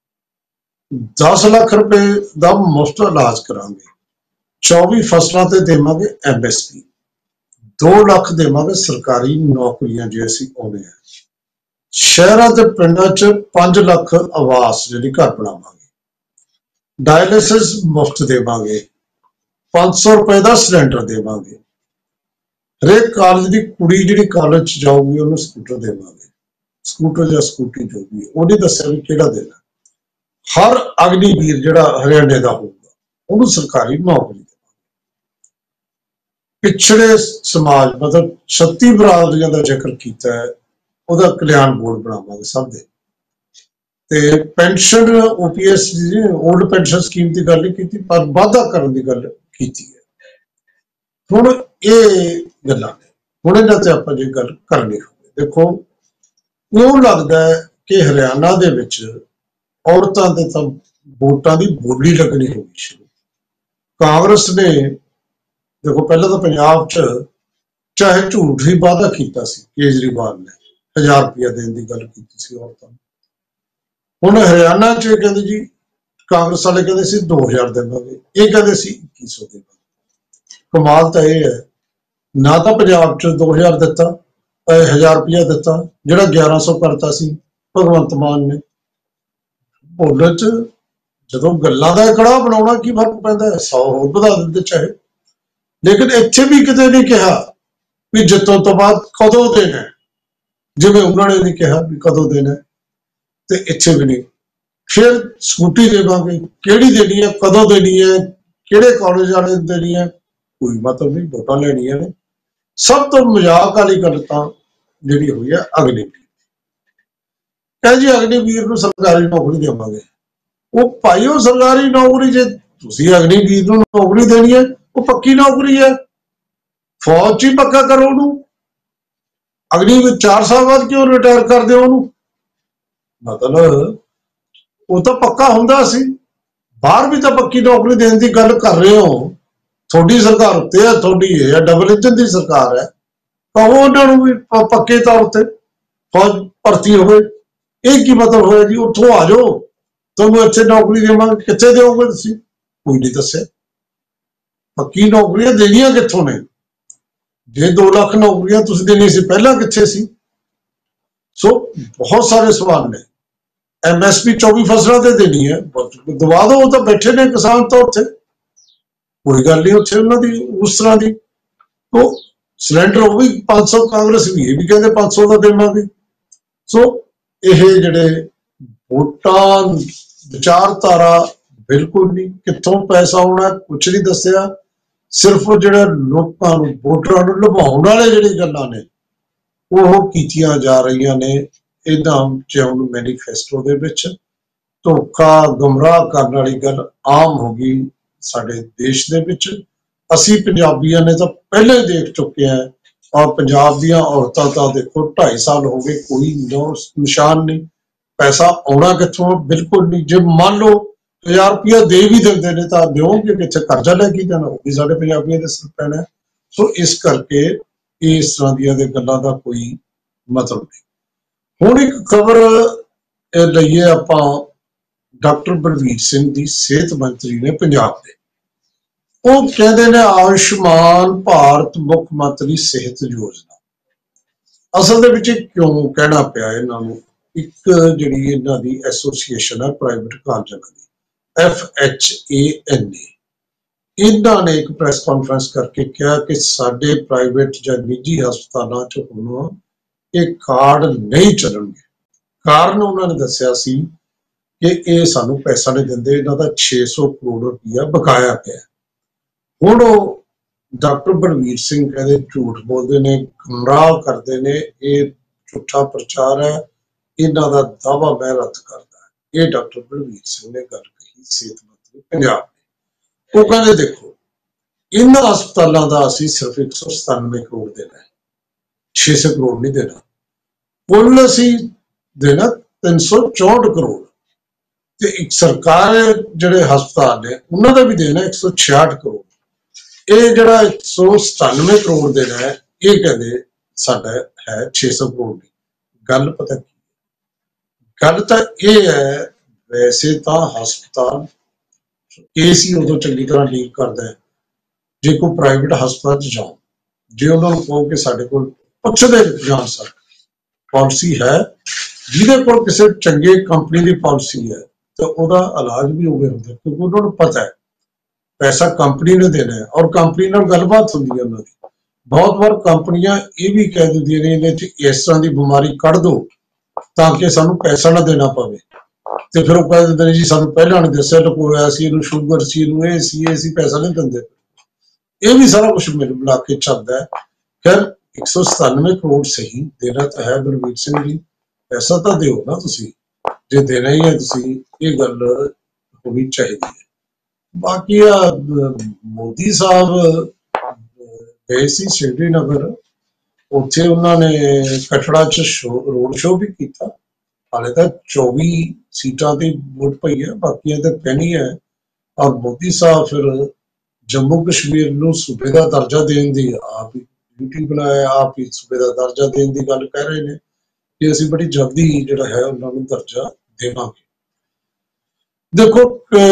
दस लाख रुपए का मुफ्त इलाज करांगे, चौबीस फसलों ते देवांगे एम एस पी, दो लाख देवांगे सरकारी नौकरियां जो असीं आउणे हैं, शहरां ते पिंडां च पांच लाख आवास जिहड़ी घर बनावांगे, डायलिसिस मुफ्त देवांगे, पांच सौ रुपए का सिलेंडर देवांगे, हरेक कॉलेज की कुड़ी जिहड़ी कॉलेज जाऊगी उन्हें स्कूटर देवांगे, स्कूटर या स्कूटी जो भी उन्हें दस्सिआ भी किहड़ा देना। हर अग्निवीर जिहड़ा हरियाणे का होगा उन्हें सरकारी नौकरी, पिछड़े समाज मतलब छत्ती बरादरियां का जिक्र किया है, वह कल्याण बोर्ड बनावांगे सब दे, ते pension O P S old pension scheme की गल नहीं की, पर वाधा करने की गल की है। हुण ये गल्लां ने, हुण इन्हां ते आपां जे गल करनी होवे, देखो इउं लगदा है कि हरियाणा दे विच औरतां ते तां वोटां दी बोली लगनी होगी शुरू। कांग्रेस ने देखो पहले तो पंजाब च चाहे झूठ ही वादा किया सी, केजरीवाल ने हजार रुपया देने की गल की सी औरतों को, हुण हरियाणा च कहते जी कांग्रेस वाले कहते सी दो हजार देवांगे, ये कहते सी इक्की सौ देवांगे। कमाल तो यह है ना तो पंजाब च दो हजार दिता, हजार रुपया दिता, जिहड़ा ग्यारह सौ करता सी भगवंत मान ने। बोलण च जदों गल्लां दा कड़ाह बनाउणा की फर्क पैंदा है, सौ होर वधा दिंदे चाहे, लेकिन इत्थे भी किते नहीं कहा भी जितों तो बाद कदों देना, जिवें उन्होंने नहीं कहा भी कदों देना, तो इत्थे भी नहीं। फिर स्कूटी देवांगे, किहड़ी देनी है, कदों देनी है, किहड़े कॉलेज वाले देनी है, कोई मतलब नहीं, वोटां लैणियां ने। सब तो मजाक वाली गल तां जिहड़ी हुई है अग्निवीर, कह जी अग्निवीर नूं सरकारी नौकरी देवांगे, वो भाई वो सरकारी नौकरी जे तुसीं अग्निवीर नूं नौकरी देनी है वो पक्की नौकरी है, फौज च ही पक्का करो उन्होंने, ਅਗਨੀ ਚਾਰ ਸਾਲ ਬਾਅਦ ਕਿਉਂ ਰਿਟਾਇਰ ਕਰ ਦਿਓ ਉਹਨੂੰ? ਮਤਲਬ ਉਹ ਤਾਂ ਪੱਕਾ ਹੁੰਦਾ ਸੀ। ਬਾਹਰ ਵੀ ਤਾਂ ਪੱਕੀ ਨੌਕਰੀ ਦੇਣ ਦੀ ਗੱਲ ਕਰ ਰਹੇ ਹੋ। ਤੁਹਾਡੀ ਸਰਕਾਰ ਉੱਤੇ ਹੈ, ਤੁਹਾਡੀ ਇਹ ਹੈ ਡਬਲ ਇੰਜਨ ਦੀ ਸਰਕਾਰ ਹੈ, ਤਾਂ ਉਹ ਉਹਨਾਂ ਨੂੰ ਵੀ ਪੱਕੇ ਤੌਰ ਤੇ ਫੌਜ ਭਰਤੀ ਹੋਵੇ। ਇਹ ਕੀ ਮਤਲਬ ਹੋਇਆ ਜੀ? ਉੱਥੋਂ ਆ ਜਾਓ, ਤੁਹਾਨੂੰ ਇੱਥੇ ਨੌਕਰੀ ਦੇਵਾਂਗੇ। ਕਿੱਥੇ ਦਿਓਗੇ ਤੁਸੀਂ? ਕੋਈ ਨਹੀਂ ਦੱਸਿਆ। ਪੱਕੀ ਨੌਕਰੀਆਂ ਦੇਣੀਆਂ ਕਿੱਥੋਂ ਨੇ? ਜੇ ਦੋ ਲੱਖ ਨੌਕਰੀਆਂ ਤੁਸੀਂ ਦੇਣੀਆਂ ਸੀ, ਪਹਿਲਾਂ ਕਿੱਥੇ ਸੀ? ਸੋ ਬਹੁਤ ਸਾਰੇ ਸਵਾਲ ਨੇ। ਐਮ ਐਸ ਪੀ ਚੌਵੀ ਫਸਲਾਂ ਤੇ ਦੇਣੀ ਹੈ, ਦਵਾ ਦਿਓ। ਉਹ ਤਾਂ ਬੈਠੇ ਨੇ ਕਿਸਾਨ ਤਾਂ ਉੱਥੇ, ਕੋਈ ਗੱਲ ਨਹੀਂ ਉੱਥੇ ਉਹਨਾਂ ਦੀ ਉਸ ਤਰ੍ਹਾਂ ਦੀ। ਉਹ ਸਿਲੰਡਰ ਉਹ ਵੀ ਪੰਜ ਸੌ, ਕਾਂਗਰਸ ਵੀ ਇਹ ਵੀ ਕਹਿੰਦੇ ਪੰਜ ਸੌ ਦਾ ਦੇਵਾਂਗੇ। ਸੋ ਇਹ ਜਿਹੜੇ ਵੋਟਾਂ ਵਿਚਾਰਧਾਰਾ ਬਿਲਕੁਲ ਨਹੀਂ, ਕਿੱਥੋਂ ਪੈਸਾ ਆਉਣਾ ਕੁਛ ਨਹੀਂ ਦੱਸਿਆ। ਸਿਰਫ ਜਿਹੜਾ ਲੋਕਾਂ ਨੂੰ, ਵੋਟਰਾਂ ਨੂੰ ਲੁਭਾਉਣ ਵਾਲੇ ਜਿਹੜੀ ਗੱਲਾਂ ਨੇ ਉਹ ਕੀਤੀਆਂ ਜਾ ਰਹੀਆਂ ਨੇ ਇਹਨਾਂ ਚੋਣ ਮੈਨੀਫੈਸਟੋ ਦੇ ਵਿੱਚ। ਧੋਖਾ, ਗੁੰਮਰਾਹ ਕਰਨ ਵਾਲੀ ਗੱਲ ਆਮ ਹੋ ਗਈ ਸਾਡੇ ਦੇਸ਼ ਦੇ ਵਿੱਚ। ਅਸੀਂ ਪੰਜਾਬੀਆਂ ਨੇ ਤਾਂ ਪਹਿਲਾਂ ਹੀ ਦੇਖ ਚੁੱਕੇ ਹਾਂ। ਔਰ ਪੰਜਾਬ ਦੀਆਂ ਔਰਤਾਂ ਤਾਂ ਦੇਖੋ ਢਾਈ ਸਾਲ ਹੋ ਗਏ, ਕੋਈ ਨਿਸ਼ਾਨ ਨਹੀਂ। ਪੈਸਾ ਆਉਣਾ ਕਿੱਥੋਂ? ਬਿਲਕੁਲ ਨਹੀਂ। ਜੇ ਮੰਨ ਲਓ ਹਜ਼ਾਰ ਰੁਪਇਆ ਦੇ ਵੀ ਦਿੰਦੇ ਨੇ ਤਾਂ ਦਿਓਗੇ ਕਿੱਥੇ? ਕਰਜ਼ਾ ਲੈ ਕੇ ਜਾਣਾ, ਉਹ ਵੀ ਸਾਡੇ ਪੰਜਾਬੀਆਂ ਦੇ ਸਿਰ ਪੈਣਾ। ਸੋ ਇਸ ਕਰਕੇ ਇਸ ਤਰ੍ਹਾਂ ਦੀਆਂ ਦੇ ਗੱਲਾਂ ਦਾ ਕੋਈ ਮਤਲਬ ਨਹੀਂ। ਹੁਣ ਇੱਕ ਖਬਰ ਲਈਏ ਆਪਾਂ, ਡਾਕਟਰ ਬਲਵੀਰ ਸਿੰਘ ਦੀ, ਸਿਹਤ ਮੰਤਰੀ ਨੇ ਪੰਜਾਬ ਦੇ। ਉਹ ਕਹਿੰਦੇ ਨੇ ਆਯੁਸ਼ਮਾਨ ਭਾਰਤ ਮੁੱਖ ਮੰਤਰੀ ਸਿਹਤ ਯੋਜਨਾ। ਅਸਲ ਦੇ ਵਿੱਚ ਕਿਉਂ ਕਹਿਣਾ ਪਿਆ ਇਹਨਾਂ ਨੂੰ? ਇੱਕ ਜਿਹੜੀ ਇਹਨਾਂ ਦੀ ਐਸੋਸੀਏਸ਼ਨ ਹੈ ਪ੍ਰਾਈਵੇਟ ਕਾਲਜਾਂ ਦੀ, ਐਫ ਐਚ ਏ ਐਨ ਏ, ਇਹਨਾਂ ਨੇ ਇੱਕ ਪ੍ਰੈਸ ਕਾਨਫਰੰਸ ਕਰਕੇ ਕਿਹਾ ਕਿ ਸਾਡੇ ਪ੍ਰਾਈਵੇਟ ਜਾਂ ਨਿੱਜੀ ਹਸਪਤਾਲਾਂ 'ਚ ਹੁਣ ਇਹ ਕਾਰਡ ਨਹੀਂ ਚੱਲਣਗੇ। ਕਾਰਨ ਉਹਨਾਂ ਨੇ ਦੱਸਿਆ ਸੀ ਕਿ ਇਹ ਸਾਨੂੰ ਪੈਸਾ ਨਹੀਂ ਦਿੰਦੇ, ਇਹਨਾਂ ਦਾ ਛੇ ਸੌ ਕਰੋੜ ਰੁਪਇਆ ਬਕਾਇਆ ਪਿਆ। ਹੁਣ ਉਹ ਡਾਕਟਰ ਬਲਵੀਰ ਸਿੰਘ ਕਹਿੰਦੇ ਝੂਠ ਬੋਲਦੇ ਨੇ, ਗੁੰਮਰਾਹ ਕਰਦੇ ਨੇ, ਇਹ ਝੂਠਾ ਪ੍ਰਚਾਰ ਹੈ, ਇਹਨਾਂ ਦਾ ਦਾਅਵਾ ਮੈਂ ਰੱਦ ਕਰਦਾ। ਇਹ ਡਾਕਟਰ ਬਲਵੀਰ ਸਿੰਘ ਨੇ ਗੱਲ ਕਹੀ, ਸਿਹਤ ਮੰਤਰੀ ਪੰਜਾਬ ਨੇ। ਉਹ ਕਹਿੰਦੇ ਦੇਖੋ, ਇਹਨਾਂ ਹਸਪਤਾਲਾਂ ਦਾ ਅਸੀਂ ਸਿਰਫ ਇੱਕ ਸੌ ਸਤਾਨਵੇਂ ਕਰੋੜ ਦੇਣਾ ਹੈ, ਛੇ ਸੌ ਕਰੋੜ ਨਹੀਂ ਦੇਣਾ। ਕੁੱਲ ਅਸੀਂ ਦੇਣਾ ਤਿੰਨ ਸੌ ਚੌਂਹਠ ਕਰੋੜ, ਤੇ ਇੱਕ ਸਰਕਾਰ ਜਿਹੜੇ ਹਸਪਤਾਲ ਨੇ ਉਹਨਾਂ ਦਾ ਵੀ ਦੇਣਾ ਇੱਕ ਸੌ ਛਿਆਹਠ ਕਰੋੜ। ਇਹ ਜਿਹੜਾ ਇੱਕ ਸੌ ਸਤਾਨਵੇਂ ਕਰੋੜ ਦੇਣਾ ਹੈ, ਇਹ ਕਹਿੰਦੇ ਸਾਡਾ ਹੈ ਛੇ ਸੌ ਕਰੋੜ ਦੀ। ਗੱਲ ਪਤਾ ਕੀ ਗੱਲ ਤਾਂ ਇਹ ਹੈ, ਵੈਸੇ ਤਾਂ ਹਸਪਤਾਲ ਕੇਸ ਹੀ ਉਦੋਂ ਚੰਗੀ ਤਰ੍ਹਾਂ ਲੀਕ ਕਰਦਾ ਹੈ ਜੇ ਕੋਈ ਪ੍ਰਾਈਵੇਟ ਹਸਪਤਾਲ 'ਚ ਜਾਓ। ਜੇ ਉਹਨਾਂ ਨੂੰ ਕਹੋ ਕਿ ਸਾਡੇ ਕੋਲ ਪੁੱਛਦੇ ਜਾਣ ਸਰ ਪਾਲਿਸੀ ਹੈ, ਜਿਹਦੇ ਕੋਲ ਕਿਸੇ ਚੰਗੇ ਕੰਪਨੀ ਦੀ ਪਾਲਿਸੀ ਹੈ ਤਾਂ ਉਹਦਾ ਇਲਾਜ ਵੀ ਹੋਵੇ ਹੁੰਦਾ, ਕਿਉਂਕਿ ਉਹਨਾਂ ਨੂੰ ਪਤਾ ਹੈ ਪੈਸਾ ਕੰਪਨੀ ਨੇ ਦੇਣਾ ਹੈ। ਔਰ ਕੰਪਨੀ ਨਾਲ ਗੱਲਬਾਤ ਹੁੰਦੀ ਹੈ ਉਹਨਾਂ ਦੀ। ਬਹੁਤ ਵਾਰ ਕੰਪਨੀਆਂ ਇਹ ਵੀ ਕਹਿ ਦਿੰਦੀਆਂ ਨੇ ਇਹਦੇ 'ਚ ਇਸ ਤਰ੍ਹਾਂ ਦੀ ਬਿਮਾਰੀ ਕੱਢ ਦਿਓ ਤਾਂ ਕਿ ਸਾਨੂੰ ਪੈਸਾ ਨਾ ਦੇਣਾ ਪਵੇ, ਤੇ ਫਿਰ ਉਹ ਕਹਿ ਦਿੰਦੇ ਨੇ ਜੀ ਸਾਨੂੰ ਪਹਿਲਾਂ ਨਹੀਂ ਦੱਸਿਆ, ਲੁਕੋਇਆ ਸੀ, ਇਹਨੂੰ ਸ਼ੂਗਰ ਸੀ, ਇਹਨੂੰ ਇਹ ਸੀ, ਇਹ ਸੀ, ਪੈਸਾ ਨਹੀਂ ਦਿੰਦੇ। ਇਹ ਵੀ ਸਾਰਾ ਕੁਛ ਮਿਲ ਮਿਲਾ ਕੇ ਚੱਲਦਾ ਹੈ। ਖੈਰ ਇੱਕ ਸੌ ਸਤਾਨਵੇਂ ਕਰੋੜ ਸਹੀ ਦੇਣਾ ਤਾਂ ਹੈ ਬਲਵੀਰ ਸਿੰਘ ਜੀ, ਪੈਸਾ ਤਾਂ ਦਿਓ ਨਾ ਤੁਸੀਂ, ਜੇ ਦੇਣਾ ਹੀ ਹੈ ਤੁਸੀਂ। ਇਹ ਗੱਲ ਹੋਣੀ ਚਾਹੀਦੀ ਹੈ। ਬਾਕੀ ਆ ਮੋਦੀ ਸਾਹਿਬ ਗਏ ਸੀ ਸ਼੍ਰੀਨਗਰ, ਉੱਥੇ ਉਹਨਾਂ ਨੇ ਕਟੜਾ 'ਚ ਰੋਡ ਸ਼ੋਅ ਵੀ ਕੀਤਾ। ਹਾਲੇ ਤਾਂ ਚੌਵੀ ਸੀਟਾਂ ਤੇ ਵੋਟ ਪਈ ਹੈ, ਬਾਕੀਆਂ ਤੇ ਪੈਣੀ ਹੈ। ਔਰ ਮੋਦੀ ਸਾਹਿਬ ਫਿਰ ਜੰਮੂ ਕਸ਼ਮੀਰ ਨੂੰ ਸੂਬੇ ਦਾ ਦਰਜਾ ਦੇਣ ਦੀ ਆਪ ਹੀ ਡਿਊਟੀ ਬਣਾਇਆ, ਆਪ ਹੀ ਸੂਬੇ ਦਾ ਦਰਜਾ ਦੇਣ ਦੀ ਗੱਲ ਕਹਿ ਰਹੇ ਨੇ ਕਿ ਅਸੀਂ ਬੜੀ ਜਲਦੀ ਜਿਹੜਾ ਹੈ ਉਹਨਾਂ ਨੂੰ ਦਰਜਾ ਦੇਵਾਂਗੇ। ਦੇਖੋ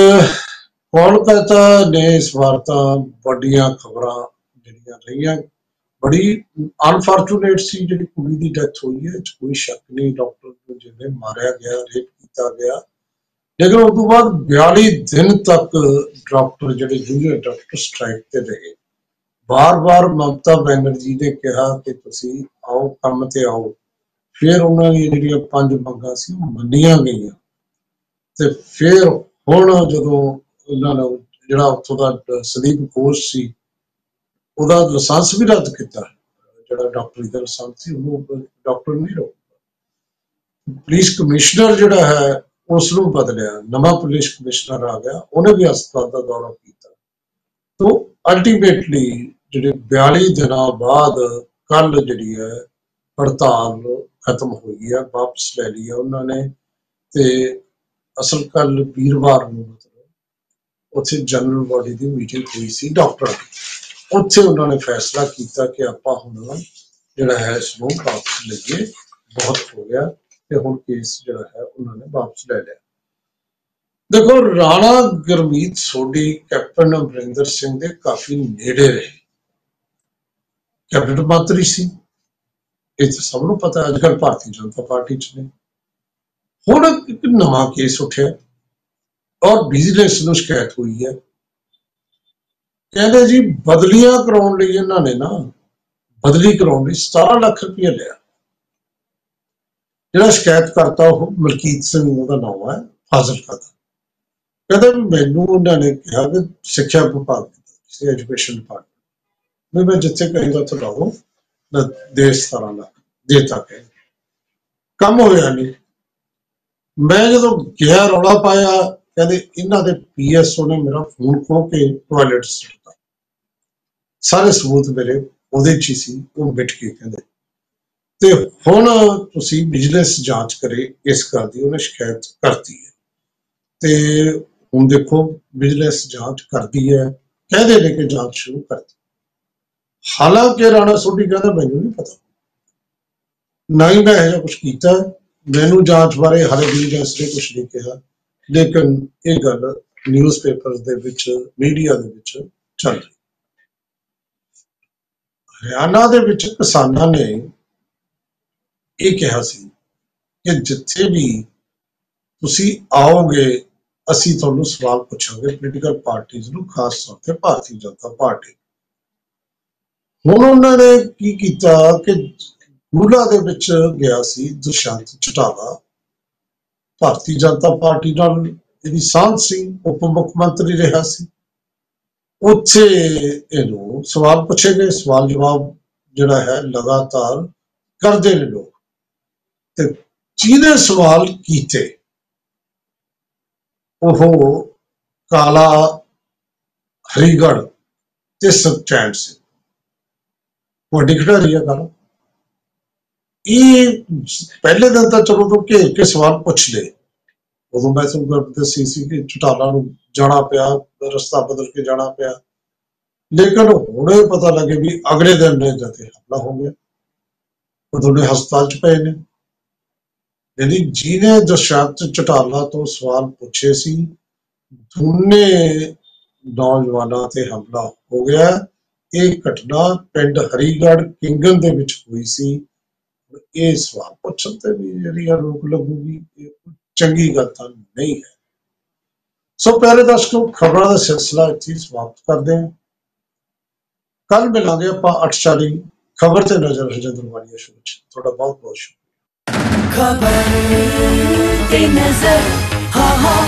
ਕੋਲਕਾਤਾ ਨੇ ਇਸ ਵਾਰ ਤਾਂ ਵੱਡੀਆਂ ਖਬਰਾਂ ਜਿਹੜੀਆਂ ਰਹੀਆਂ, ਬੜੀ ਅਨਫੋਰਚੂਨੇਟ ਸੀ ਜਿਹੜੀ ਕੁੜੀ ਦੀ ਡੈਥ ਹੋਈ ਹੈ, ਕੋਈ ਸ਼ੱਕ ਨਹੀਂ। ਡਾਕਟਰ ਨੂੰ ਜਿਹਨੇ ਮਾਰਿਆ ਗਿਆ, ਰੇਪ ਕੀਤਾ ਗਿਆ, ਲੇਕਿਨ ਉਸ ਤੋਂ ਬਾਅਦ ਬਿਆਲੀ ਦਿਨ ਤੱਕ ਡਾਕਟਰ ਜਿਹੜੇ ਜੂਨੀਅਰ ਡਾਕਟਰ ਸਟ੍ਰਾਈਕ ਤੇ ਰਹੇ। ਬਾਰ-ਬਾਰ ਮਮਤਾ ਬੈਨਰਜੀ ਨੇ ਕਿਹਾ ਕਿ ਤੁਸੀਂ ਆਓ, ਕੰਮ ਤੇ ਆਓ। ਫਿਰ ਉਹਨਾਂ ਦੀਆਂ ਜਿਹੜੀਆਂ ਪੰਜ ਮੰਗਾਂ ਸੀ ਉਹ ਮੰਨੀਆਂ ਗਈਆਂ, ਤੇ ਫਿਰ ਹੁਣ ਜਦੋਂ ਉਹਨਾਂ ਨੇ ਜਿਹੜਾ ਉੱਥੋਂ ਦਾ ਸੰਦੀਪ ਘੋਸ਼ ਸੀ ਉਹਦਾ ਲਾਇਸੈਂਸ ਵੀ ਰੱਦ ਕੀਤਾ, ਜਿਹੜਾ ਡਾਕਟਰੀ ਦਾ ਲਾਇਸੈਂਸ ਸੀ ਉਹਨੂੰ ਡਾਕਟਰ ਨਹੀਂ ਰਹੋ। ਪੁਲਿਸ ਕਮਿਸ਼ਨਰ ਜਿਹੜਾ ਹੈ ਉਸ ਨੂੰ ਬਦਲਿਆ, ਨਵਾਂ ਪੁਲਿਸ ਕਮਿਸ਼ਨਰ ਆ ਗਿਆ, ਉਹਨੇ ਵੀ ਹਸਪਤਾਲ ਦਾ ਦੌਰਾ ਕੀਤਾ। ਤੋਂ ਅਲਟੀਮੇਟਲੀ ਜਿਹੜੇ ਬਿਆਲੀ ਦਿਨਾਂ ਬਾਅਦ ਕੱਲ ਜਿਹੜੀ ਹੈ हड़ताल खत्म हुई है, वापस ले लिया उन्होंने। ते असल कल वीरवार ਨੂੰ मतलब ਉੱਥੇ ਜਨਰਲ ਬੋਡੀ ਦੀ ਮੀਟਿੰਗ ਹੋਈ ਸੀ ਡਾਕਟਰਾਂ ਦੀ। ਉੱਥੇ ਉਹਨਾਂ ਨੇ ਫੈਸਲਾ ਕੀਤਾ ਕਿ ਆਪਾਂ ਹੁਣ ਜਿਹੜਾ ਹੈ ਇਸ ਨੂੰ ਵਾਪਸ ਲਈਏ, ਬਹੁਤ ਹੋ ਗਿਆ, ਤੇ ਹੁਣ ਕੇਸ ਜਿਹੜਾ ਹੈ ਉਹਨਾਂ ਨੇ ਵਾਪਸ ਲੈ ਲਿਆ। ਦੇਖੋ, ਰਾਣਾ ਗੁਰਮੀਤ ਸੋਢੀ ਕੈਪਟਨ ਅਮਰਿੰਦਰ ਸਿੰਘ ਦੇ ਕਾਫੀ ਨੇੜੇ ਰਹੇ, ਕੈਬਨਿਟ ਮੰਤਰੀ ਸੀ, ਇਹ ਤਾਂ ਸਭ ਨੂੰ ਪਤਾ। ਅੱਜ ਕੱਲ੍ਹ ਭਾਰਤੀ ਜਨਤਾ ਪਾਰਟੀ ਚ ਨੇ। ਹੁਣ ਇੱਕ ਨਵਾਂ ਕੇਸ ਉੱਠਿਆ ਔਰ ਵਿਜੀਲੈਂਸ ਨੂੰ ਸ਼ਿਕਾਇਤ ਹੋਈ ਹੈ। ਕਹਿੰਦੇ ਜੀ ਬਦਲੀਆਂ ਕਰਾਉਣ ਲਈ ਇਹਨਾਂ ਨੇ ਨਾ ਬਦਲੀ ਕਰਾਉਣ ਲਈ ਸਤਾਰਾਂ ਲੱਖ ਰੁਪਇਆ ਲਿਆ। ਜਿਹੜਾ ਸ਼ਿਕਾਇਤ ਕਰਤਾ ਉਹ ਮਲਕੀਤ ਸਿੰਘ ਉਹਦਾ ਨਾਮ ਹੈ, ਫਾਜ਼ਿਲਕਾ ਦਾ। ਕਹਿੰਦਾ ਵੀ ਮੈਨੂੰ ਉਹਨਾਂ ਨੇ ਕਿਹਾ ਕਿ ਸਿੱਖਿਆ ਵਿਭਾਗ ਦੀ ਐਜੂਕੇਸ਼ਨ ਡਿਪਾਰਟਮੈਂਟ ਵੀ ਮੈਂ ਜਿੱਥੇ ਕਹੇਗਾ ਉੱਥੇ ਲਾਓ, ਮੈਂ ਦੇ ਸਤਾਰਾਂ ਲੱਖ ਦੇ ਤਾ। ਕਹੇ ਕੰਮ ਹੋਇਆ ਨਹੀਂ। ਮੈਂ ਜਦੋਂ ਗਿਆ ਰੌਲਾ ਪਾਇਆ, ਕਹਿੰਦੇ ਇਹਨਾਂ ਦੇ ਪੀ ਐਸ ਓ ਨੇ ਮੇਰਾ ਫੋਨ ਖੋਹ ਕੇ ਟਾਇਲਟ ਸੁੱਟਤਾ। ਸਾਰੇ ਸਬੂਤ ਮੇਰੇ ਉਹਦੇ ਚ ਹੀ ਸੀ, ਉਹ ਮਿਟ ਗਏ ਕਹਿੰਦੇ। ਤੇ ਹੁਣ ਤੁਸੀਂ ਵਿਜੀਲੈਂਸ ਜਾਂਚ ਕਰੇ ਇਸ ਗੱਲ ਦੀ, ਉਹਨੇ ਸ਼ਿਕਾਇਤ ਕਰਤੀ ਹੈ। ਤੇ ਹੁਣ ਦੇਖੋ ਵਿਜੀਲੈਂਸ ਜਾਂਚ ਕਰਦੀ ਹੈ, ਕਹਿੰਦੇ ਨੇ ਕਿ ਜਾਂਚ ਸ਼ੁਰੂ ਕਰਤੀ। ਹਾਲਾਂਕਿ ਰਾਣਾ ਸੋਢੀ ਕਹਿੰਦਾ ਮੈਨੂੰ ਨਹੀਂ ਪਤਾ, ਨਾ ਹੀ ਮੈਂ ਇਹੋ ਜਿਹਾ ਕੁਛ ਕੀਤਾ, ਮੈਨੂੰ ਜਾਂਚ ਬਾਰੇ ਹਾਲੇ ਵਿਜੀਲੈਂਸ ਨੇ ਕੁਛ ਨਹੀਂ ਕਿਹਾ। ਲੇਕਿਨ ਇਹ ਗੱਲ ਨਿਊਜ਼ਪੇਪਰ ਦੇ ਵਿੱਚ, ਮੀਡੀਆ ਦੇ ਵਿੱਚ ਚੱਲ ਰਹੀ। ਹਰਿਆਣਾ ਦੇ ਵਿੱਚ ਕਿਸਾਨਾਂ ਨੇ ਇਹ ਕਿਹਾ ਸੀ ਕਿ ਜਿੱਥੇ ਵੀ ਤੁਸੀਂ ਆਓਗੇ ਅਸੀਂ ਤੁਹਾਨੂੰ ਸਵਾਲ ਪੁੱਛਾਂਗੇ, ਪੋਲੀਟੀਕਲ ਪਾਰਟੀਜ਼ ਨੂੰ, ਖਾਸ ਤੌਰ ਤੇ ਭਾਰਤੀ ਜਨਤਾ ਪਾਰਟੀ। ਹੁਣ ਉਹਨਾਂ ਨੇ ਕੀ ਕੀਤਾ ਕਿ ਗੁਲਾ ਦੇ ਵਿੱਚ ਗਿਆ ਸੀ ਦੁਸ਼ਯੰਤ ਚੌਟਾਲਾ, ਭਾਰਤੀ ਜਨਤਾ ਪਾਰਟੀ ਨਾਲ ਇਹਦੀ ਸਾਂਝ ਸੀ, ਉਪ ਮੁੱਖ ਮੰਤਰੀ ਰਿਹਾ ਸੀ। ਉੱਥੇ ਇਹਨੂੰ ਸਵਾਲ ਪੁੱਛੇ ਗਏ, ਸਵਾਲ ਜਵਾਬ ਜਿਹੜਾ ਹੈ ਲਗਾਤਾਰ ਕਰਦੇ ਨੇ ਲੋਕ। ਤੇ ਜਿਹਨੇ ਸਵਾਲ ਕੀਤੇ ਉਹ ਕਾਲਾ ਹਰੀਗੜ੍ਹ ਤੇ ਸੁਖਚੈਨ ਸਿੰਘ, ਵੱਡੀ ਖਿਡਾਰੀ ਆ ਕਾਲਾ। ਇਹ ਪਹਿਲੇ ਦਿਨ ਤਾਂ ਚਲੋ ਤੋਂ ਘੇਰ ਕੇ ਸਵਾਲ ਪੁੱਛ ਲਏ। ਉਦੋਂ ਮੈਂ ਤੁਹਾਨੂੰ ਦੱਸੀ ਸੀ ਕਿ ਚੌਟਾਲਾ ਨੂੰ ਜਾਣਾ ਪਿਆ, ਰਸਤਾ ਬਦਲ ਕੇ ਜਾਣਾ ਪਿਆ। ਲੇਕਿਨ ਹੁਣ ਇਹ ਪਤਾ ਲੱਗੇ ਵੀ ਅਗਲੇ ਦਿਨ ਨੇ ਜਦ ਹਮਲਾ ਹੋ ਗਿਆ, ਉਹ ਦੋਨੇ ਹਸਪਤਾਲ ਚ ਪਏ ਨੇ। ਯਾਨੀ ਜਿਹਨੇ ਦੁਸ਼ਯੰਤ ਚੌਟਾਲਾ ਤੋਂ ਸਵਾਲ ਪੁੱਛੇ ਸੀ, ਦੋਨੇ ਨੌਜਵਾਨਾਂ ਤੇ ਹਮਲਾ ਹੋ ਗਿਆ। ਇਹ ਘਟਨਾ ਪਿੰਡ ਹਰੀਗੜ੍ਹ ਕਿੰਗਨ ਦੇ ਵਿੱਚ ਹੋਈ ਸੀ। ਇਹ ਸਵਾਲ ਪੁੱਛਣ ਤੇ ਵੀ ਜਿਹੜੀ ਆ ਰੋਕ ਲੱਗੂਗੀ, ਇਹ ਚੰਗੀ ਗੱਲ ਤਾਂ ਨਹੀਂ ਹੈ। ਸੋ ਪਿਆਰੇ ਦਰਸ਼ਕੋ, ਖਬਰਾਂ ਦਾ ਸਿਲਸਿਲਾ ਇੱਥੇ ਸਮਾਪਤ ਕਰਦੇ ਹਾਂ। ਕੱਲ ਮਿਲਾਂਗੇ ਆਪਾਂ ਅੱਠ ਚਾਲੀ। ਖਬਰ ਤੇ ਨਜ਼ਰ ਹਰਜਿੰਦਰ ਵਾਲੀਆ ਸ਼ੋਅ ਚ। ਤੁਹਾਡਾ ਬਹੁਤ ਬਹੁਤ ਸ਼ੁਕਰੀਆ। खबर ते नजर, हा हा